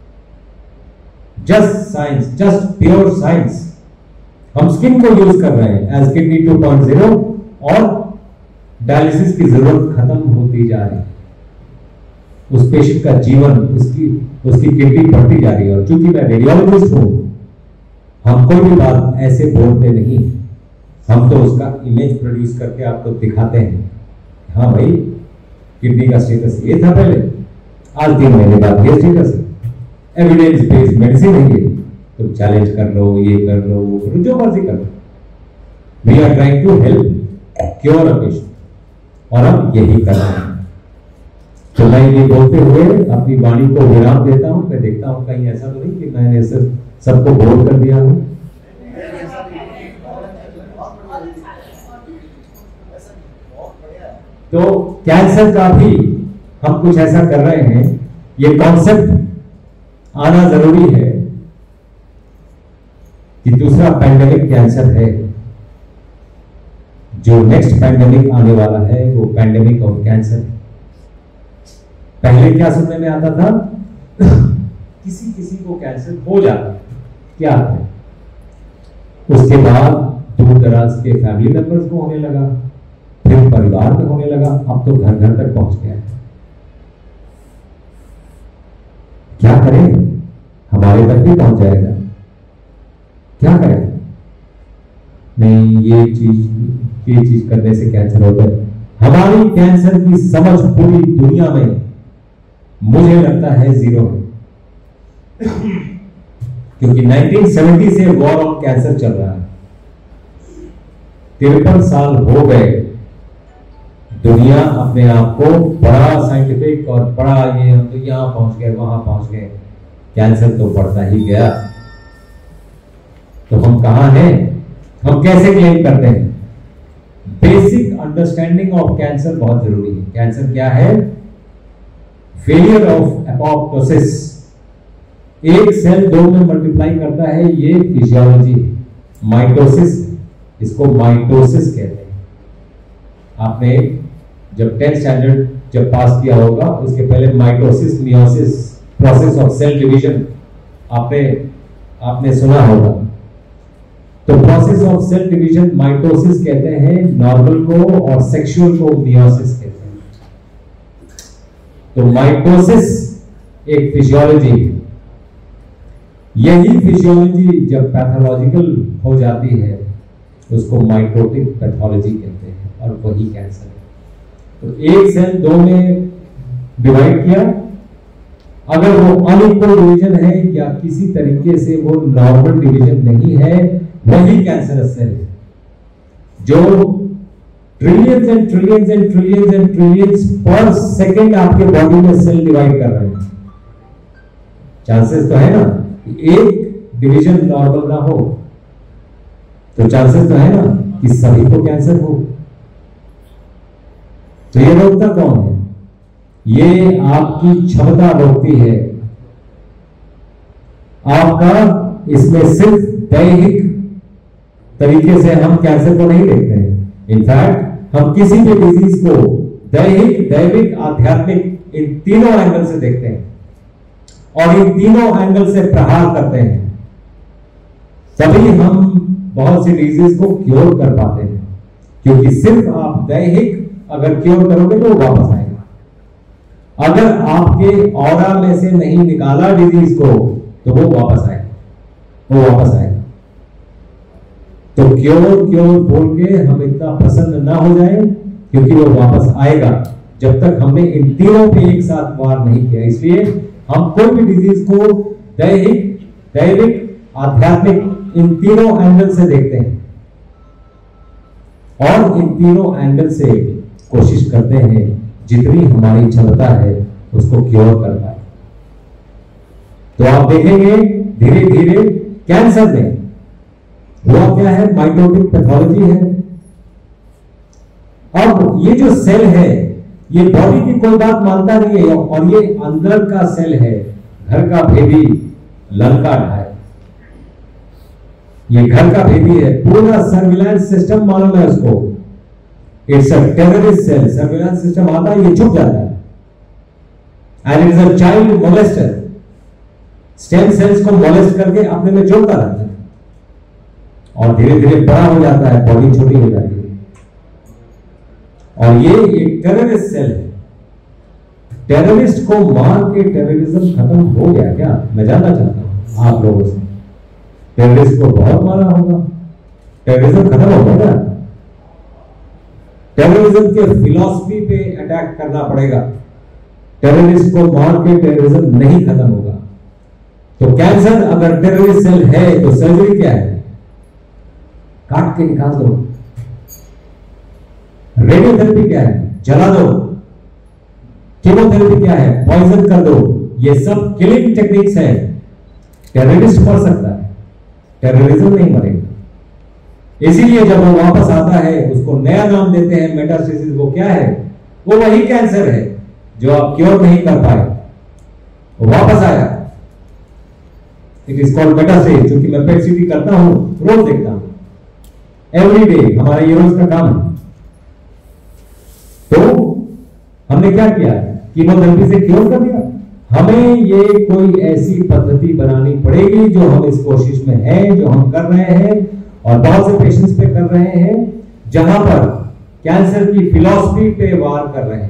just science, just pure science. हम स्किन को यूज कर रहे हैं as kidney two point zero और डायलिसिस की जरूरत खत्म होती जा रही है। उस पेशेंट का जीवन, उसकी उसकी किडनी बढ़ती जा रही है। और चूंकि मैं रेडियोलॉजिस्ट हूं, हम कोई भी बात ऐसे बोलते नहीं, हम तो उसका इमेज प्रोड्यूस करके आपको दिखाते हैं। हाँ भाई, किडनी का स्टेटस ये था पहले, आज तीन महीने बाद ये स्टेटस है। एविडेंस बेस्ड मेडिसिन है ये, तुम चैलेंज कर लो, ये कर लो, वो करो, जो मर्जी कर लो। We are trying to help cure a patient, और हम यही कर रहे हैं। तो मैं ये बोलते हुए अपनी वाणी को विराम देता हूं। मैं देखता हूं कहीं ऐसा तो नहीं कि मैंने सिर्फ सबको बोर कर दिया हूं। तो कैंसर का भी हम कुछ ऐसा कर रहे हैं, ये कॉन्सेप्ट आना जरूरी है कि दूसरा पैंडेमिक कैंसर है। जो नेक्स्ट पैंडेमिक आने वाला है वो पैंडेमिक ऑफ कैंसर है। पहले क्या सुनने में आता था? किसी किसी को कैंसर हो जाता है, क्या है? उसके बाद दूर दराज के फैमिली मेंबर्स को होने लगा, फिर परिवार में होने लगा, अब तो घर घर तक पहुंच गया है। क्या करें? हमारे तक भी पहुंच जाएगा, क्या करें? नहीं, ये चीज ये चीज करने से कैंसर होता है। हमारी कैंसर की समझ पूरी दुनिया में मुझे लगता है जीरो है, क्योंकि नाइनटीन सेवेंटी से वॉर ऑन कैंसर चल रहा है। तिरपन साल हो गए, दुनिया अपने आप को बड़ा साइंटिफिक और बड़ा ये, हम तो यहां पहुंच गए, वहां पहुंच गए, कैंसर तो बढ़ता ही गया। तो हम कहां हैं, हम कैसे क्लेम करते हैं? बेसिक अंडरस्टैंडिंग ऑफ कैंसर बहुत जरूरी है। कैंसर क्या है? फेलियर ऑफ एपोप्टोसिस, एक सेल दो में मल्टीप्लाई करता है, ये फिजियोलॉजी। माइटोसिस, इसको माइटोसिस कहते हैं। आपने जब टेंथ स्टैंडर्ड जब पास किया होगा, उसके पहले mitosis, meiosis, process of cell division आपने आपने सुना होगा। तो process of cell division mitosis कहते हैं नॉर्मल को, और सेक्सुअल को मियोसिस कहते हैं। तो माइटोसिस एक फिजियोलॉजी है। यही फिजियोलॉजी जब पैथोलॉजिकल हो जाती है उसको माइटोटिक पैथोलॉजी कहते हैं, और वही कैंसर है। तो एक सेल दो में डिवाइड किया, अगर वो अनइक्वल डिवीजन है या किसी तरीके से वो नॉर्मल डिवीजन नहीं है, वही कैंसरस सेल है। जो trillions and trillions and trillions and trillions पर सेकंड आपके बॉडी में सेल डिवाइड कर रहे हैं। चांसेस तो है ना, एक डिवीजन नॉर्मल ना हो, तो चांसेस तो है ना कि सभी को कैंसर हो। तो ये रोकता कौन है? ये आपकी क्षमता रोकती है। आपका इसमें सिर्फ दैहिक तरीके से हम कैंसर को नहीं देखते हैं। इनफैक्ट हम किसी भी डिजीज को दैहिक, दैविक, आध्यात्मिक इन तीनों एंगल से देखते हैं, और इन तीनों एंगल से प्रहार करते हैं, तभी हम बहुत सी डिजीज को क्योर कर पाते हैं। क्योंकि सिर्फ आप दैहिक अगर क्योर करोगे तो वो वापस आएगा। अगर आपके ऑरा में से नहीं निकाला डिजीज को तो वो वापस आएगा, वो वापस आएगा। तो क्योर क्योर बोल के हम इतना प्रसन्न ना हो जाए, क्योंकि वो वापस आएगा जब तक हमने इन तीनों पे एक साथ वार नहीं किया। इसलिए हम कोई भी डिजीज को दैहिक, दैविक, आध्यात्मिक इन तीनों एंगल से देखते हैं, और इन तीनों एंगल से कोशिश करते हैं जितनी हमारी क्षमता है उसको क्योर कर पाए। तो आप देखेंगे धीरे धीरे कैंसर में हुआ क्या है, माइटोटिक पैथोलॉजी है। अब ये जो सेल है ये बॉडी की कोई बात मानता नहीं है, और ये अंदर का सेल है, घर का भेदी, लंका ढाई। ये घर का भेदी है, पूरा सर्विलांस सिस्टम मालूम है उसको। It's a terrorist cell. Surveillance system आता है, ये छुप जाता है, and it is a child molester. Stem cells को मोलेस्ट करके अपने में जोड़ता रहता है, और धीरे धीरे बड़ा हो जाता है, बॉडी छोटी हो जाती है। और ये एक टेररिस्ट सेल है। टेररिस्ट को मार के टेररिज्म खत्म हो गया क्या? मैं जानना चाहता हूं आप लोगों से। टेररिस्ट को बहुत मारा होगा, टेररिज्म खत्म हो गया क्या? टेररिज्म के फिलॉसफी पे अटैक करना पड़ेगा। टेररिस्ट को मार के टेररिज्म नहीं खत्म होगा। तो कैंसर अगर टेररिस्ट सेल है तो सर्जरी क्या है? काट के निकाल दो। रेडियोथेरेपी क्या है? जला दो। कीमोथेरेपी क्या है? पॉइजन कर दो। ये सब किलिंग टेक्निक्स है। टेररिस्ट मर सकता है, टेररिज्म नहीं मरेगा। इसीलिए जब वो वापस आता है उसको नया नाम देते हैं मेटास्टेसिस। वो क्या है? वो वही कैंसर है जो आप क्योर नहीं कर पाए, वो वापस आया। It is called metastasis. क्योंकि मैं पेट सीटी करता हूं, रोज देखता हूं, एवरी डे, हमारा ये रोज का काम है। तो हमने क्या किया? कीमोथेरेपी से क्योर कर दिया। हमें ये कोई ऐसी पद्धति बनानी पड़ेगी जो हम इस कोशिश में हैं, जो हम कर रहे हैं, और बहुत से पेशेंट्स पे कर रहे हैं, जहां पर कैंसर की फिलॉसफी पे वार कर रहे हैं।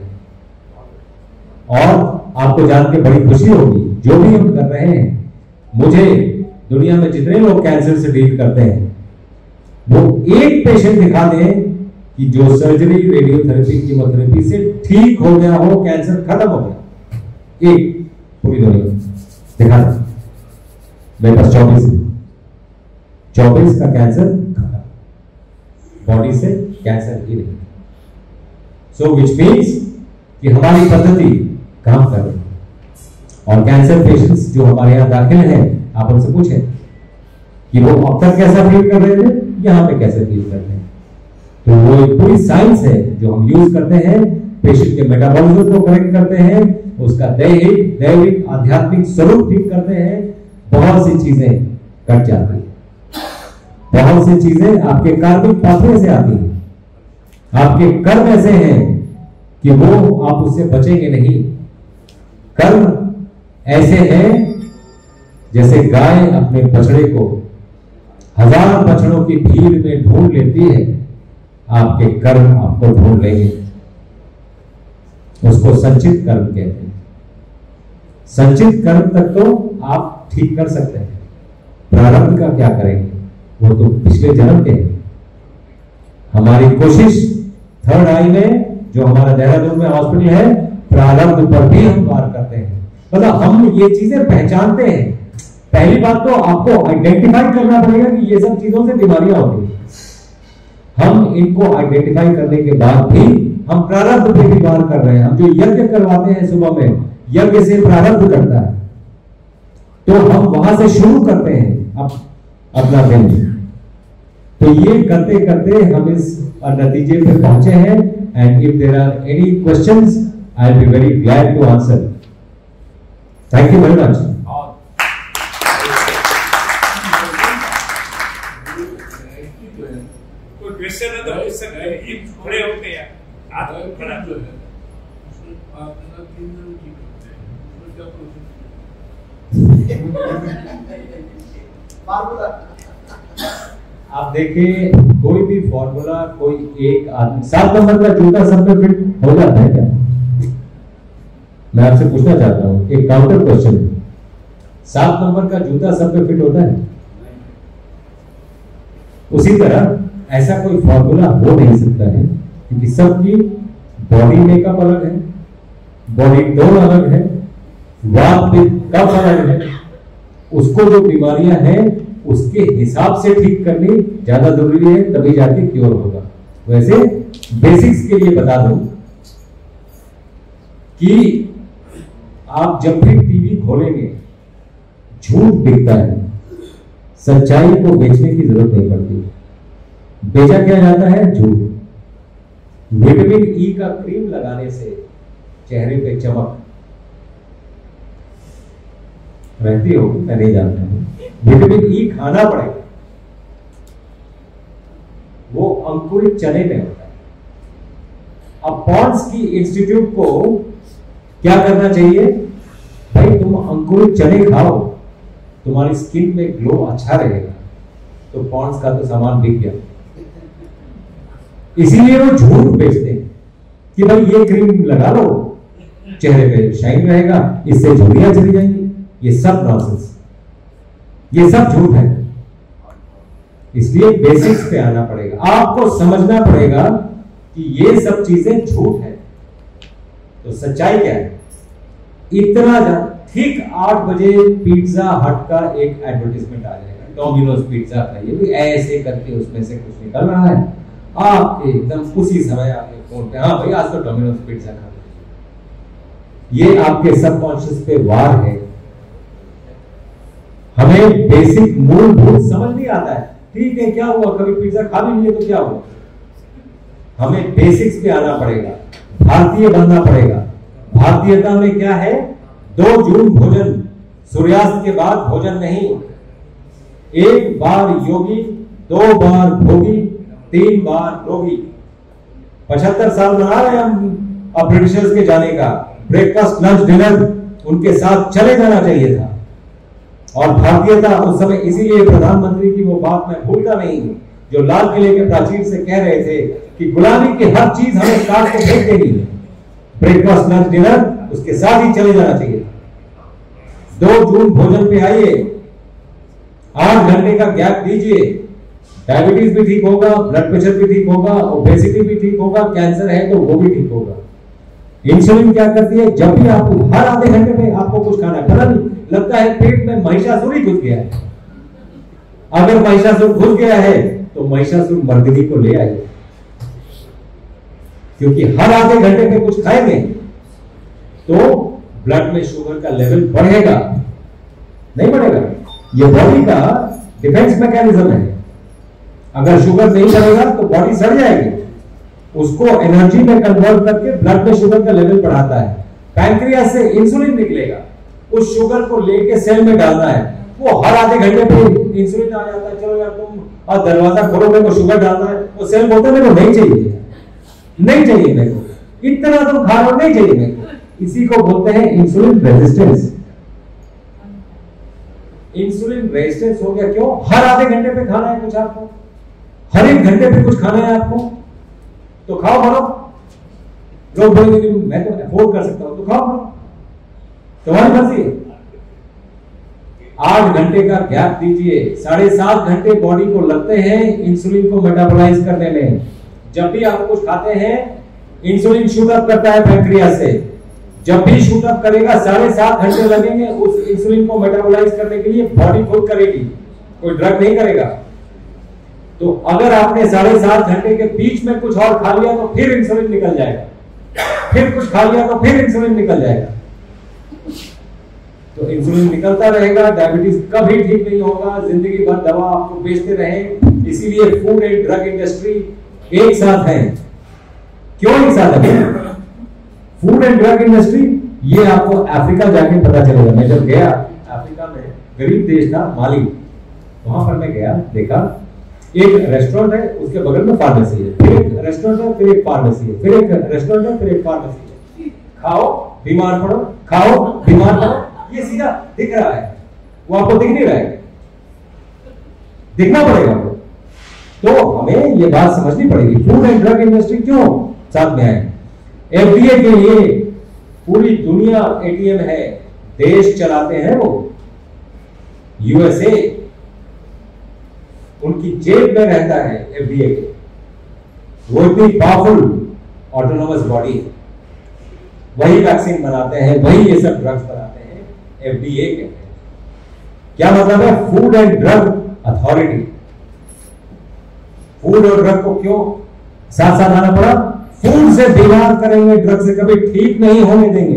और आपको जान के बड़ी खुशी होगी, जो भी हम कर रहे हैं, मुझे दुनिया में जितने लोग कैंसर से डील करते हैं, वो एक पेशेंट दिखा दें कि जो सर्जरी, रेडियोथेरेपी, कीमोथेरेपी से ठीक हो गया हो, कैंसर खत्म हो गया। एक पूरी दुनिया दिखा दें। मेरे पास चौबीस चौबीस का कैंसर खत्म, बॉडी से कैंसर ही नहीं। सो विच मीन्स कि हमारी पद्धति काम कर रही है। और कैंसर पेशेंट्स जो हमारे यहां दाखिल हैं, आप उनसे पूछें कि वो अब तक कैसा फील कर रहे थे, यहां पे कैसे फील करते हैं। तो वो एक पूरी साइंस है जो हम यूज करते हैं, पेशेंट के मेटाबॉलिज्म को करेक्ट करते हैं, उसका दैहिक दैविक आध्यात्मिक स्वरूप ठीक करते हैं। बहुत सी चीजें कट जाती है, बहुत सी चीजें आपके कार्मिक पाथवे से आती है, आपके कर्म ऐसे हैं कि वो आप उससे बचेंगे नहीं। कर्म ऐसे हैं जैसे गाय अपने बछड़े को हजार बछड़ों की भीड़ में ढूंढ लेती है, आपके कर्म आपको ढूंढ लेंगे। उसको संचित कर्म कहते हैं। संचित कर्म तक तो आप ठीक कर सकते हैं, प्रारब्ध का क्या करेंगे, वो तो पिछले जन्म के हैं। हमारी कोशिश थर्ड आई में जो हमारा देहरादून में हॉस्पिटल है, प्रारब्ध पर भी हम वार करते हैं। मतलब हम ये चीजें पहचानते हैं। पहली बात तो आपको आइडेंटिफाई करना पड़ेगा कि ये सब चीजों से बीमारियां होती हैं। हम इनको आइडेंटिफाई करने के बाद भी हम प्रारब्ध पे भी वार कर रहे हैं। हम जो यज्ञ करवाते हैं सुबह में, यज्ञ से प्रारब्ध करता है, तो हम वहां से शुरू करते हैं अब अपना दिन। तो ये करते करते हम इस नतीजे पे पहुंचे हैं। And if there are any questions, I will be very glad to answer. Thank you very much. कोई क्वेश्चन है तो पूछ सकते हैं, ये खड़े होते हैं हाथ खड़ा जो है आप ना तीन दिन ठीक होते हैं, क्या प्रोसेस। आप देखिए कोई भी फॉर्मूला, कोई एक आदमी, सात नंबर का जूता सब में फिट हो जाता है क्या? मैं आपसे पूछना चाहता हूं, एक काउंटर क्वेश्चन, सात नंबर का जूता सब में फिट होता है? उसी तरह ऐसा कोई फॉर्मूला हो नहीं सकता है, क्योंकि सबकी बॉडी मेकअप अलग है, बॉडी टोन अलग है, वात पित्त कफ अलग है। उसको जो बीमारियां हैं उसके हिसाब से ठीक करनी ज्यादा जरूरी है, तभी जाके क्योर होगा। वैसे बेसिक्स के लिए बता दूं कि आप जब भी टीवी खोलेंगे झूठ बिकता है, सच्चाई को बेचने की जरूरत नहीं पड़ती। बेचा क्या जाता है? झूठ। विटामिन ई का क्रीम लगाने से चेहरे पे चमक रहती होगी, मैं नहीं जानता हूं। विटामिन ई खाना पड़ेगा, वो अंकुरित चने में होता है। अब पॉन्ड्स की इंस्टीट्यूट को क्या करना चाहिए? भाई तुम अंकुरित चने खाओ, तुम्हारी स्किन में ग्लो अच्छा रहेगा। तो पॉन्ड्स का तो सामान बिक गया। इसीलिए वो झूठ बेचते हैं कि भाई ये क्रीम लगा लो, चेहरे पे शाइन रहेगा, इससे झुर्रियां चली जाएंगी। ये सब नॉनसेंस, ये सब झूठ है। इसलिए बेसिक्स पे आना पड़ेगा, आपको समझना पड़ेगा कि ये सब चीजें झूठ है। तो सच्चाई क्या है? इतना ठीक आठ बजे पिज्जा हट का एक एडवर्टाइजमेंट आ जाएगा, डोमिनोज पिज्जा का, ये भी ऐसे करके उसमें से कुछ निकल रहा है, आप एकदम उसी समय आपके फोन पे, हाँ भाई आज तो डोमिनोज पिज्जा खा लीजिए। ये आपके सबकॉन्शियस पे वार है। हमें बेसिक मूलभूत समझ नहीं आता है। ठीक है, क्या हुआ, कभी पिज्जा खा भी लिए तो क्या हुआ? हमें बेसिक्स पे आना पड़ेगा, भारतीय बनना पड़ेगा। भारतीयता में क्या है? दो जून भोजन, सूर्यास्त के बाद भोजन नहीं। एक बार योगी, दो बार भोगी, तीन बार रोगी। पचहत्तर साल मना रहे हम अब ब्रिटिशर्स के जाने का। ब्रेकफास्ट लंच डिनर उनके साथ चले जाना चाहिए था। और भारतीयता उस समय इसीलिए प्रधानमंत्री की वो बात मैं भूलता नहीं हूं, जो लाल किले के प्राचीर से कह रहे थे कि गुलामी की हर चीज हमें काट के फेंक देनी है, ब्रेकफास्ट लंच डिनर उसके साथ ही चले जाना चाहिए। दो जून भोजन पे आइए, आठ घंटे का गैप दीजिए, डायबिटीज भी ठीक होगा, ब्लड प्रेशर भी ठीक होगा, ओबेसिटी भी ठीक होगा, कैंसर है तो वो भी ठीक होगा। इंसुलिन क्या करती है? जब भी आपको हर आधे घंटे में आपको कुछ खाना है, पता नहीं लगता है पेट में महिषासुर ही घुस गया है। अगर महिषासुर घुस गया है तो महिषासुर मर्दिनी को ले आइए, क्योंकि हर आधे घंटे में कुछ खाएंगे तो ब्लड में शुगर का लेवल बढ़ेगा, नहीं बढ़ेगा। ये बॉडी का डिफेंस मैकेनिज्म है। अगर शुगर नहीं बढ़ेगा तो बॉडी सड़ जाएगी, उसको एनर्जी में कन्वर्ट करके ब्लड में शुगर का लेवल बढ़ाता है। पैंक्रियास से इंसुलिन निकलेगा, उस शुगर को लेके सेल में डालना है। वो हर आधे घंटे पे इंसुलिन आ जाता है, चलो यार तुम और दरवाजा खोलो, मेरे को शुगर डालना है। वो सेल बोलता है मेरे को नहीं चाहिए, नहीं चाहिए मेरे को, इतना तुम खा लो, नहीं चाहिए मेरे को। इसी को बोलते हैं इंसुलिन रेजिस्टेंस। इंसुलिन रेजिस्टेंस हो गया क्यों? हर आधे घंटे पे खाना है कुछ आपको, हर एक घंटे पे कुछ खाना है आपको, तो खाओ भरो। लोग बोलेंगे कि मैं तो अफोर्ड कर सकता हूं, तो खाओ भरो, तुम्हारी मर्जी है। आठ घंटे का गैप दीजिए, साढ़े सात घंटे बॉडी को लगते हैं इंसुलिन को मेटाबोलाइज करने में। जब भी आप कुछ खाते हैं इंसुलिन शूट अप करता है पैंक्रियास से, जब भी शूट अप करेगा साढ़े सात घंटे लगेंगे उस इंसुलिन को मेटाबोलाइज करने के लिए, बॉडी खुद करेगी, कोई ड्रग नहीं करेगा। तो अगर आपने साढ़े सात घंटे के बीच में कुछ और खा लिया तो फिर इंसुलिन निकल जाएगा, फिर कुछ खा लिया तो फिर इंसुलिन निकल जाएगा। तो इंसुलिन निकलता रहेगा, डायबिटीज कभी ठीक नहीं होगा, जिंदगी भर दवा आपको बेचते रहे। इसीलिए फूड एंड ड्रग इंडस्ट्री एक साथ है। क्यों एक साथ है? फूड एंड ड्रग इंडस्ट्री, ये आपको अफ्रीका जाके पता चलेगा। मैं जब गया अफ्रीका में, गरीब देश था माली, वहां पर मैं गया, देखा एक रेस्टोरेंट है, उसके बगल में फार्मेसी है, फिर एक रेस्टोरेंट है, फिर एक फार्मेसी है, फिर एक रेस्टोरेंट है, फिर एक फार्मेसी है। खाओ बीमार पड़ो, खाओ बीमार पड़ो, ये सीधा दिख रहा है, वो आपको दिख नहीं रहा है, दिखना पड़ेगा आपको। तो हमें ये बात समझनी पड़ेगी, फूड एंड ड्रग इंडस्ट्री क्यों साथ में आए। एफडीए के लिए पूरी दुनिया एटीएम है, देश चलाते हैं वो, यूएसए उनकी जेब में रहता है एफडीए के, वो इतनी पावरफुल ऑटोनोमस बॉडी है, वही वैक्सीन बनाते हैं, वही ये सब ड्रग्स बनाते हैं, एफडीए कहते हैं। क्या मतलब है? Food and drug authority. Food और ड्रग को क्यों साथ साथ आना पड़ा? फूड से बीमार करेंगे, ड्रग से कभी ठीक नहीं होने देंगे,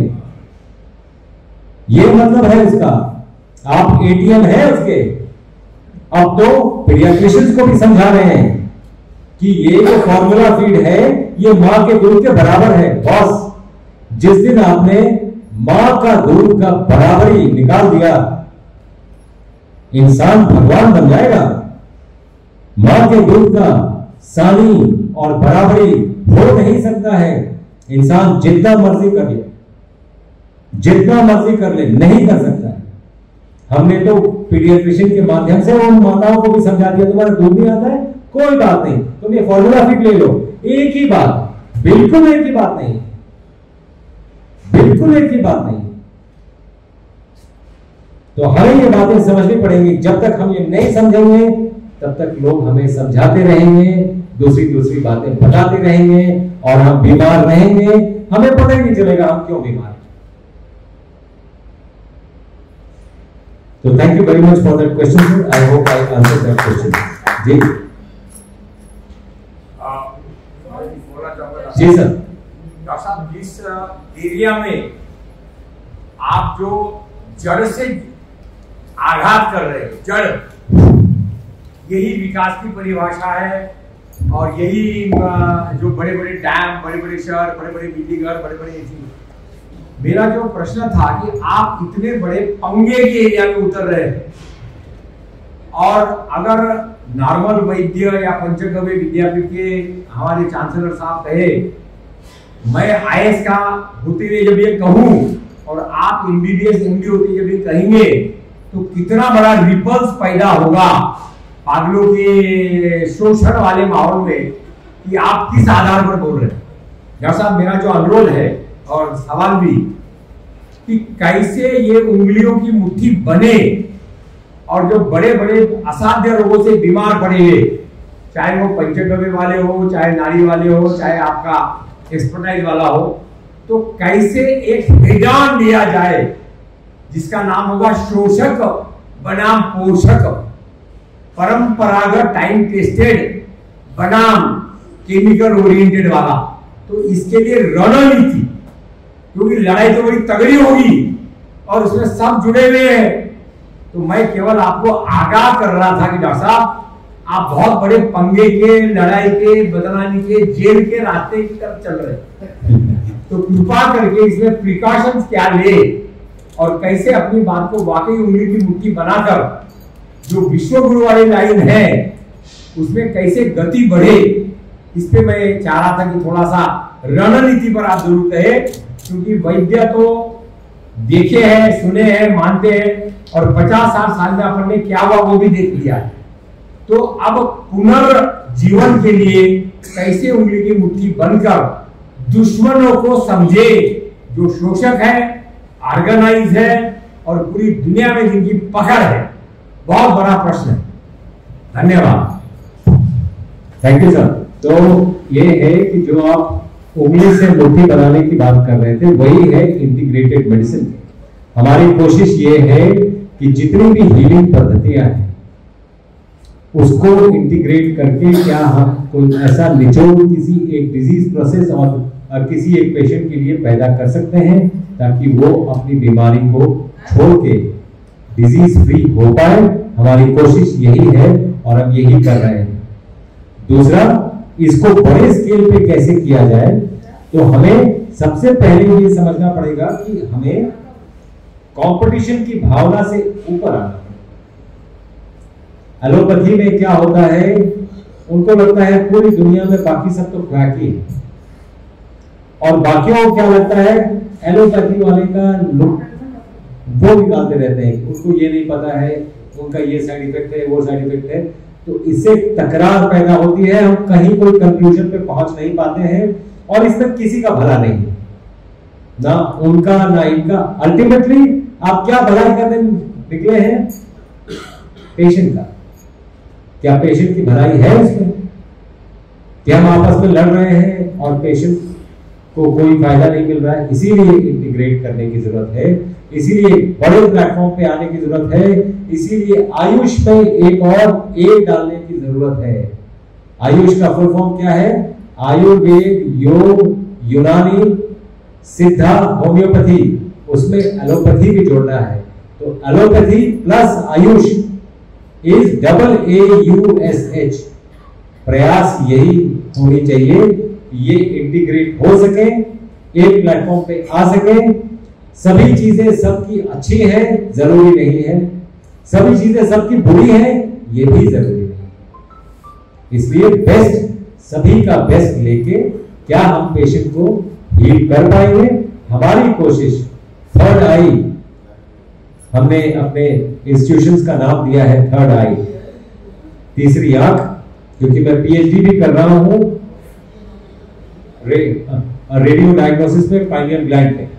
ये मतलब है इसका। आप एटीएम है उसके। अब तो पीडियाट्रिशियंस को भी समझा रहे हैं कि ये जो फॉर्मूला फीड है ये मां के दूध के बराबर है। बॉस, जिस दिन आपने मां का दूध का बराबरी निकाल दिया, इंसान भगवान बन जाएगा। मां के दूध का सानी और बराबरी हो नहीं सकता है। इंसान जितना मर्जी कर ले, जितना मर्जी कर ले, नहीं कर सकता है। हमने तो पीडियाट्रिशियन के माध्यम से उन माताओं को भी समझा दिया, तुम्हारा दूध नहीं आता है, कोई बात नहीं, तुम ये फॉर्मूला फिट ले लो। एक ही बात, बिल्कुल एक ही बात नहीं, बिल्कुल एक ही बात नहीं। तो हमें ये बातें समझनी पड़ेंगी। जब तक हम ये नहीं समझेंगे तब तक लोग हमें समझाते रहेंगे, दूसरी दूसरी बातें बताते रहेंगे और हम बीमार रहेंगे, हमें पता ही नहीं चलेगा हम क्यों बीमार हैं। तो thank you very much for that question. I hope I answer that question. जी जी सर। डॉक्टर साहब, जिस एरिया में आप जो जड़ से आघात कर रहे हैं, जड़, यही विकास की परिभाषा है और यही जो बड़े बड़े डैम, बड़े बड़े शहर, बड़े बड़े बिजली घर, बड़े बड़े एसी। मेरा जो प्रश्न था कि आप इतने बड़े पंगे के एरिया में उतर रहे हैं और अगर नॉर्मल वैद्य या पंचगव्य विद्यापीठ के हमारे चांसलर साहब कहे, मैं आईएएस का होते हुए जब ये कहूं और आप एमबीबीएस एमडी होते जब ये कहेंगे तो कितना बड़ा रिपल्स पैदा होगा पागलों के शोषण वाले माहौल में कि आप किस आधार पर बोल रहे हैं। डॉक्टर साहब, मेरा जो अनुरोध है और सवाल भी कि कैसे ये उंगलियों की मुट्ठी बने और जो बड़े बड़े असाध्य रोगों से बीमार पड़े हैं, चाहे वो पंचगव्य वाले हो, चाहे नाड़ी वाले हो, चाहे आपका एक्सपर्टाइज वाला हो, तो कैसे एक हेड-ऑन लिया जाए जिसका नाम होगा शोषक बनाम पोषक, परंपरागत टाइम टेस्टेड बनाम केमिकल ओरिएंटेड वाला। तो इसके लिए रणनीति, क्योंकि लड़ाई तो बड़ी तगड़ी होगी और उसमें सब जुड़े हुए हैं, तो मैं केवल आपको आगाह कर रहा था कि डॉक्टर साहब आप बहुत बड़े पंगे के, लड़ाई के, बदनामी के, जेल के रास्ते की तरफ चल रहे हैं। तो कृपा करके इसमें प्रिकॉशंस क्या ले और कैसे अपनी बात को वाकई उंगली की मुट्ठी बनाकर जो विश्व गुरु वाली लाइन है उसमें कैसे गति बढ़े, इस पे मैं चाह रहा था कि थोड़ा सा रणनीति पर आप जरूर कहे, क्योंकि वैद्य तो देखे हैं, सुने हैं, मानते हैं और पचास साठ साल में अपन ने क्या हुआ वो भी देख लिया है। तो अब पुनर्जीवन के लिए कैसे उंगली की मुट्ठी बनकर दुश्मनों को समझे, जो शोषक है, ऑर्गेनाइज है और पूरी दुनिया में जिनकी पकड़ है, बहुत बड़ा प्रश्न है। धन्यवाद। Thank you sir. तो ये है कि जो आप उंगली से मुट्ठी बनाने की बात कर रहे थे वही है इंटीग्रेटेड मेडिसिन। हमारी कोशिश ये है कि जितनी भी हीलिंग पद्धतियां हैं उसको इंटीग्रेट करके क्या हम कोई ऐसा निचोड़ किसी एक डिजीज प्रोसेस और किसी एक पेशेंट के लिए पैदा कर सकते हैं ताकि वो अपनी बीमारी को छोड़ के डिजीज फ्री हो पाए। हमारी कोशिश यही है और हम यही कर रहे हैं। दूसरा, इसको बड़े स्केल पे कैसे किया जाए, तो हमें सबसे पहले ये समझना पड़ेगा कि हमें कंपटीशन की भावना से ऊपर आना पड़ेगा। एलोपैथी में क्या होता है, उनको लगता है पूरी दुनिया में बाकी सब तो क्वैकी है और बाकियों को क्या लगता है, एलोपैथी वाले का लुक वो निकालते रहते हैं, उनको ये नहीं पता है उनका ये साइड इफेक्ट है, वो साइड इफेक्ट है। तो इससे तकरार पैदा होती है, हम कहीं कोई कंक्लूजन पे पहुंच नहीं पाते हैं और इसमें किसी का भला नहीं है, ना उनका ना इनका। अल्टीमेटली आप क्या भलाई करने निकले हैं, पेशेंट का। क्या पेशेंट की भलाई है उसमें? क्या हम आपस में लड़ रहे हैं और पेशेंट को कोई फायदा नहीं मिल रहा है? इसीलिए इंटीग्रेट करने की जरूरत है, इसीलिए बड़े प्लेटफॉर्म पे आने की जरूरत है, इसीलिए आयुष में एक और ए डालने की जरूरत है। आयुष का फुल फॉर्म क्या है? आयुर्वेद, योग, यूनानी, सिद्धा, होम्योपैथी, उसमें एलोपैथी भी जोड़ना है। तो allopathy plus AYUSH is double A U S H. प्रयास यही होनी चाहिए, ये इंटीग्रेट हो सके, एक प्लेटफॉर्म पे आ सके। सभी चीजें सबकी अच्छी है जरूरी नहीं है, सभी चीजें सबकी बुरी है ये भी जरूरी नहीं है। इसलिए बेस्ट, सभी का बेस्ट लेके क्या हम पेशेंट को हील कर पाएंगे। हमारी कोशिश थर्ड आई, हमने अपने इंस्टीट्यूशंस का नाम दिया है थर्ड आई, तीसरी आंख, क्योंकि मैं पीएचडी भी कर रहा हूं रे, रेडियो डायग्नोसिस में पाइनियर ग्लैंड में।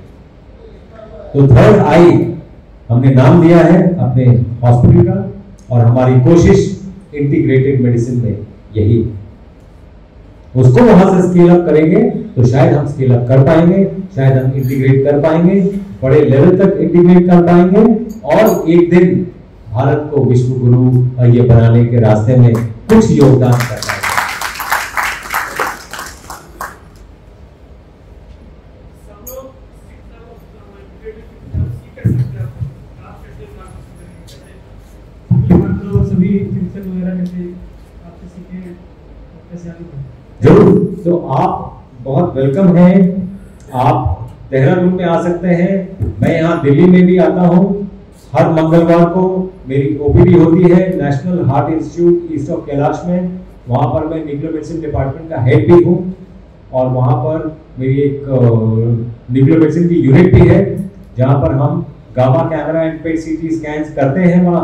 तो थर्ड आई हमने नाम दिया है अपने हॉस्पिटल का और हमारी कोशिश इंटीग्रेटेड मेडिसिन में यही है। उसको वहां से स्केल अप करेंगे तो शायद हम स्केल अप कर पाएंगे, शायद हम इंटीग्रेट कर पाएंगे, बड़े लेवल तक इंटीग्रेट कर पाएंगे और एक दिन भारत को विश्व गुरु ये बनाने के रास्ते में कुछ योगदान कर पाएंगे। जरूर, तो आप बहुत वेलकम हैं। आप देहरादून में आ सकते हैं, मैं यहाँ दिल्ली में भी आता हूँ। हर मंगलवार को मेरी ओपीडी होती है national heart institute east of Kailash में। वहाँ पर मैं न्यूक्लियर मेडिसिन डिपार्टमेंट का हेड भी हूँ और वहाँ पर मेरी एक न्यूक्लियर मेडिसिन की यूनिट भी है जहाँ पर हम गामा कैमरा एंड पेट सीटी स्कैन्स करते हैं वहाँ।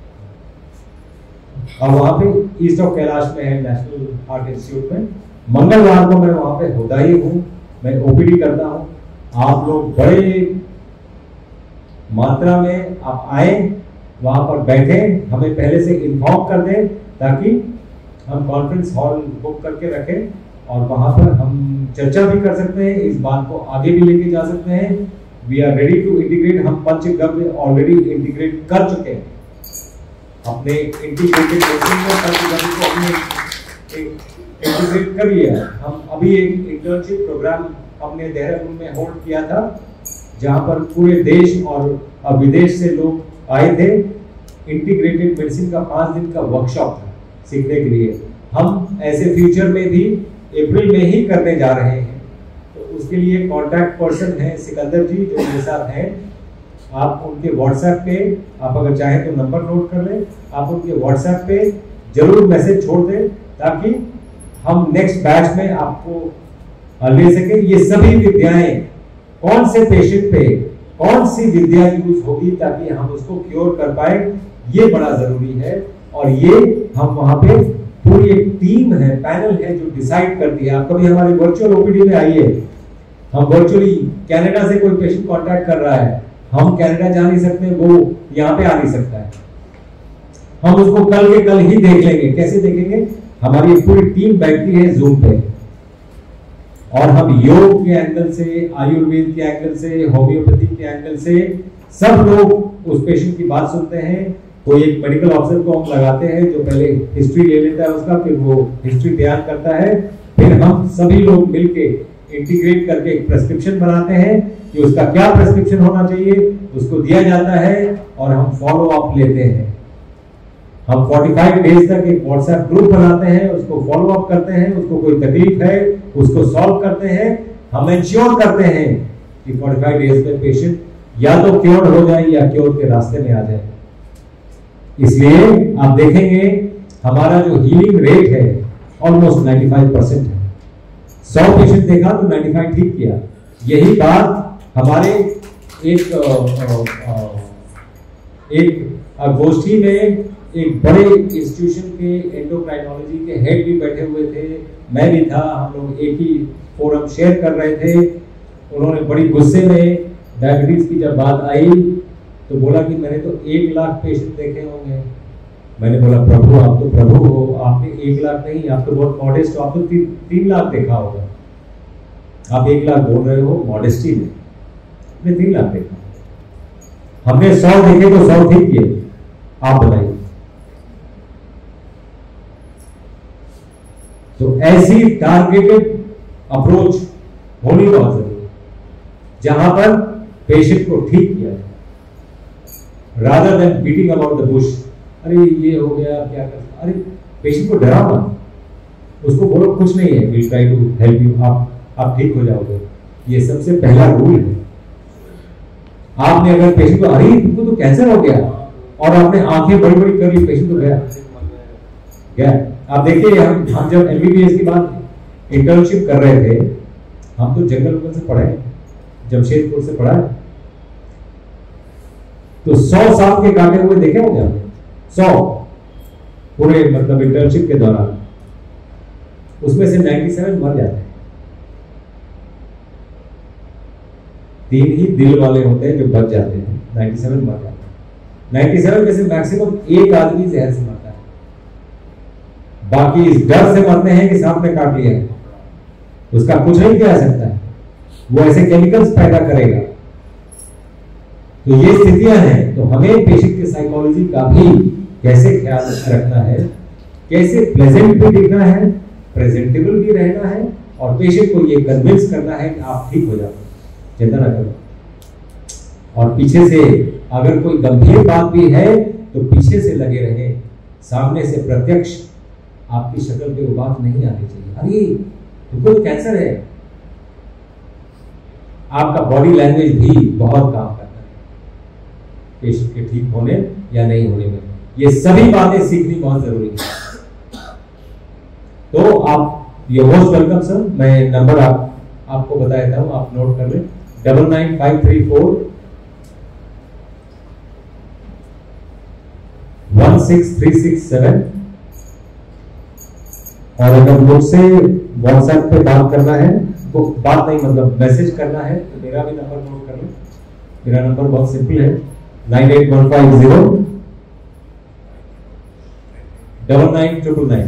और वहाँ पे ईस्ट ऑफ कैलाश में है नेशनल हार्ट इंस्टीट्यूट में। मंगलवार को मैं वहाँ पे होता ही हूँ, मैं ओपीडी करता हूँ। आप लोग बड़े मात्रा में आप आए, वहाँ पर बैठे, हमें पहले से इन्फॉर्म कर दें ताकि हम कॉन्फ्रेंस हॉल बुक करके रखें और वहाँ पर हम चर्चा भी कर सकते हैं, इस बात को आगे भी लेके जा सकते हैं। We are ready to integrate. हम पंचगव्य ऑलरेडी इंटीग्रेट कर चुके हैं अपने इंटीग्रेटेड मेडिसिन में, पंचगव्य को हमने इंटीग्रेट कर लिया है। हम अभी एक इंटर्नशिप प्रोग्राम हमने देहरादून में होल्ड किया था जहां पर पूरे देश और विदेश से लोग आए थे इंटीग्रेटेड मेडिसिन का पांच दिन का वर्कशॉप था सीखने के लिए। हम ऐसे फ्यूचर में भी अप्रैल में ही करने जा रहे हैं। तो उसके लिए कांटेक्ट पर्सन है सिकंदर जी जो मेरे साथ हैं। आप उनके व्हाट्सएप पे, आप अगर चाहें तो नंबर नोट कर लें, आप उनके व्हाट्सएप पे जरूर मैसेज छोड़ दें ताकि हम नेक्स्ट बैच में आपको ले सके। ये सभी विद्याएं कौन से पेशेंट पे कौन सी विद्या यूज होगी ताकि हम उसको क्योर कर पाए, ये बड़ा जरूरी है। और ये हम वहां पे पूरी एक टीम है, पैनल है जो डिसाइड करती है। आप कभी हमारे वर्चुअल ओपीडी में आइए, हम वर्चुअली कनाडा से कोई पेशेंट कांटेक्ट कर रहा है, हम कनाडा जा नहीं सकते, वो यहाँ पे आ नहीं सकता है, हम उसको कल के कल ही देख लेंगे। कैसे देखेंगे? हमारी पूरी टीम बैठती है जूम पे और हम योग के एंगल से, आयुर्वेद के एंगल से, होम्योपैथी के एंगल से सब लोग उस पेशेंट की बात सुनते हैं। कोई एक मेडिकल ऑफिसर को हम लगाते हैं जो पहले हिस्ट्री ले लेता है उसका, फिर वो हिस्ट्री बयान करता है, फिर हम सभी लोग मिलके इंटीग्रेट करके एक प्रेस्क्रिप्शन बनाते हैं कि उसका क्या प्रेस्क्रिप्शन होना चाहिए, उसको दिया जाता है और हम फॉलो अप लेते हैं। हम पैंतालीस डेज तक एक व्हाट्सएप ग्रुप बनाते हैं, उसको फॉलो अप करते हैं, उसको कोई तकलीफ है उसको सॉल्व करते हैं। हम इंश्योर करते हैं कि पैंतालीस डेज में पेशेंट या तो क्योर हो जाए या क्योर के रास्ते में आ जाए। इसलिए आप देखेंगे हमारा जो हीलिंग रेट है ऑलमोस्ट पचानवे परसेंट है। सौ पेशेंट देखा तो पचानवे ठीक किया। यही बात हमारे एक आ, आ, एक गोष्ठी में एक बड़े इंस्टीट्यूशन के एंडोक्राइनोलॉजी के हेड भी बैठे हुए थे, मैं भी था, हम लोग एक ही फोरम शेयर कर रहे थे। उन्होंने बड़ी गुस्से में डायबिटीज की जब बात आई तो बोला कि मैंने तो एक लाख पेशेंट देखे होंगे। मैंने बोला प्रभु आप तो प्रभु हो, आपने एक लाख नहीं, आप तो बहुत मॉडेस्ट हो, आप तो ती, तीन लाख देखा होगा। आप एक लाख बोल रहे हो मॉडेस्टी में, हमने तीन लाख देखा। हमने सौ देखे तो सौ ठीक किए, आप बताइए। तो ऐसी टारगेटेड अप्रोच होनी बहुत जरूरी है जहां पर पेशेंट को ठीक किया जाए rather than beating about the bush. अरे ये हो गया, क्या कर, अरे पेशेंट को डरा मत, उसको बोलो कुछ नहीं है, will try to help you, आप आप ठीक हो जाओगे। ये सबसे पहला रूल है। आपने अगर पेशेंट को, अरे तुमको तो कैंसर हो गया और आपने आंखें बड़ी बड़ी कर ली, पेशेंट तो गया गया। आप देखिए हम हम जब एमबीबीएस की बात इंटर्नशिप कर रहे थे, हम तो जंगल से पढ़े, जमशेदपुर से पढ़ा है, तो सौ सांप के काटे हुए देखे होंगे आपने, सौ पूरे मतलब इंटर्नशिप के दौरान, उसमें से सत्तानवे मर जाते हैं। तीन ही दिल वाले होते हैं जो बच जाते हैं, सत्तानवे मर जाते हैं। सत्तानवे में से मैक्सिमम एक आदमी जहर से मरता है, बाकी इस डर से मरते हैं कि सांप ने काट लिया है, उसका कुछ नहीं किया जा सकता है, वो ऐसे केमिकल्स पैदा करेगा। तो ये स्थितियां हैं। तो हमें पेशेंट के साइकोलॉजी का भी कैसे ख्याल रखना है, कैसे प्लेजेंट भी दिखना है, प्रेजेंटेबल भी रहना है, और पेशेंट को ये कन्विंस करना है कि आप ठीक हो जाओ, चिंता ना करो। और पीछे से अगर कोई गंभीर बात भी है तो पीछे से लगे रहे, सामने से प्रत्यक्ष आपकी शक्ल पे वो बात नहीं आनी चाहिए। अरे तुमको तो कैंसर है, आपका बॉडी लैंग्वेज भी बहुत काम करता है पेशेंट के ठीक होने या नहीं होने में। ये सभी बातें सीखनी बहुत जरूरी है। तो आप ये मोस्ट वेलकम सर। मैं नंबर आप आपको बता देता हूं, आप नोट कर लें, double nine five three four one six three six seven. और अगर मुझसे व्हाट्सएप पे बात करना है, तो बात नहीं मतलब मैसेज करना है, तो मेरा भी नंबर नोट कर लें। मेरा नंबर बहुत सिंपल है, nine eight one five zero double nine triple nine.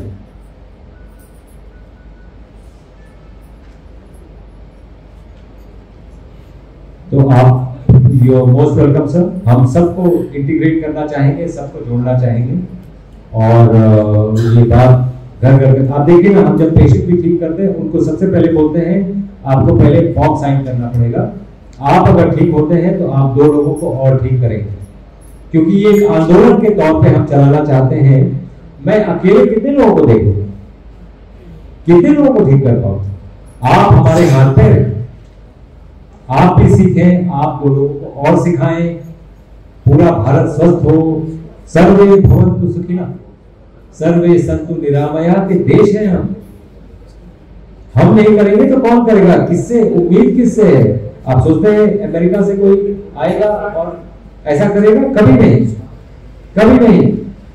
तो आप you are most welcome sir. हम सबको इंटीग्रेट करना चाहेंगे, सबको जोड़ना चाहेंगे, और ये बात घर घर आप देखिए ना, हम जब पेशेंट भी ठीक करते हैं उनको सबसे पहले बोलते हैं आपको पहले फॉर्म साइन करना पड़ेगा। आप अगर ठीक होते हैं तो आप दो लोगों को और ठीक करेंगे। क्योंकि ये एक आंदोलन के तौर पे हम चलाना चाहते हैं। मैं अकेले कितने लोगों को देखूं, कितने लोगों को ठीक कर पाऊं? आप हमारे हाथ पे हैं, आप भी सीखें, आप दो लोगों को और सिखाएं, पूरा भारत स्वस्थ हो। सर्वे भवन्तु सुखिनः, सर्वे सन्तु निरामयाः के देश है हम। हम नहीं करेंगे तो कौन करेगा? किससे उम्मीद किससे है? आप सोचते हैं अमेरिका से कोई आएगा और ऐसा करेगा? कभी नहीं, कभी नहीं।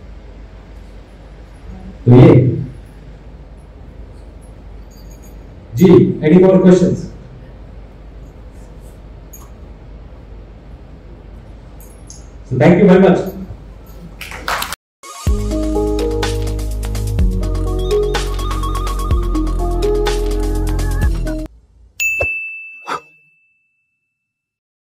तो ये जी, any more questions? So thank you very much.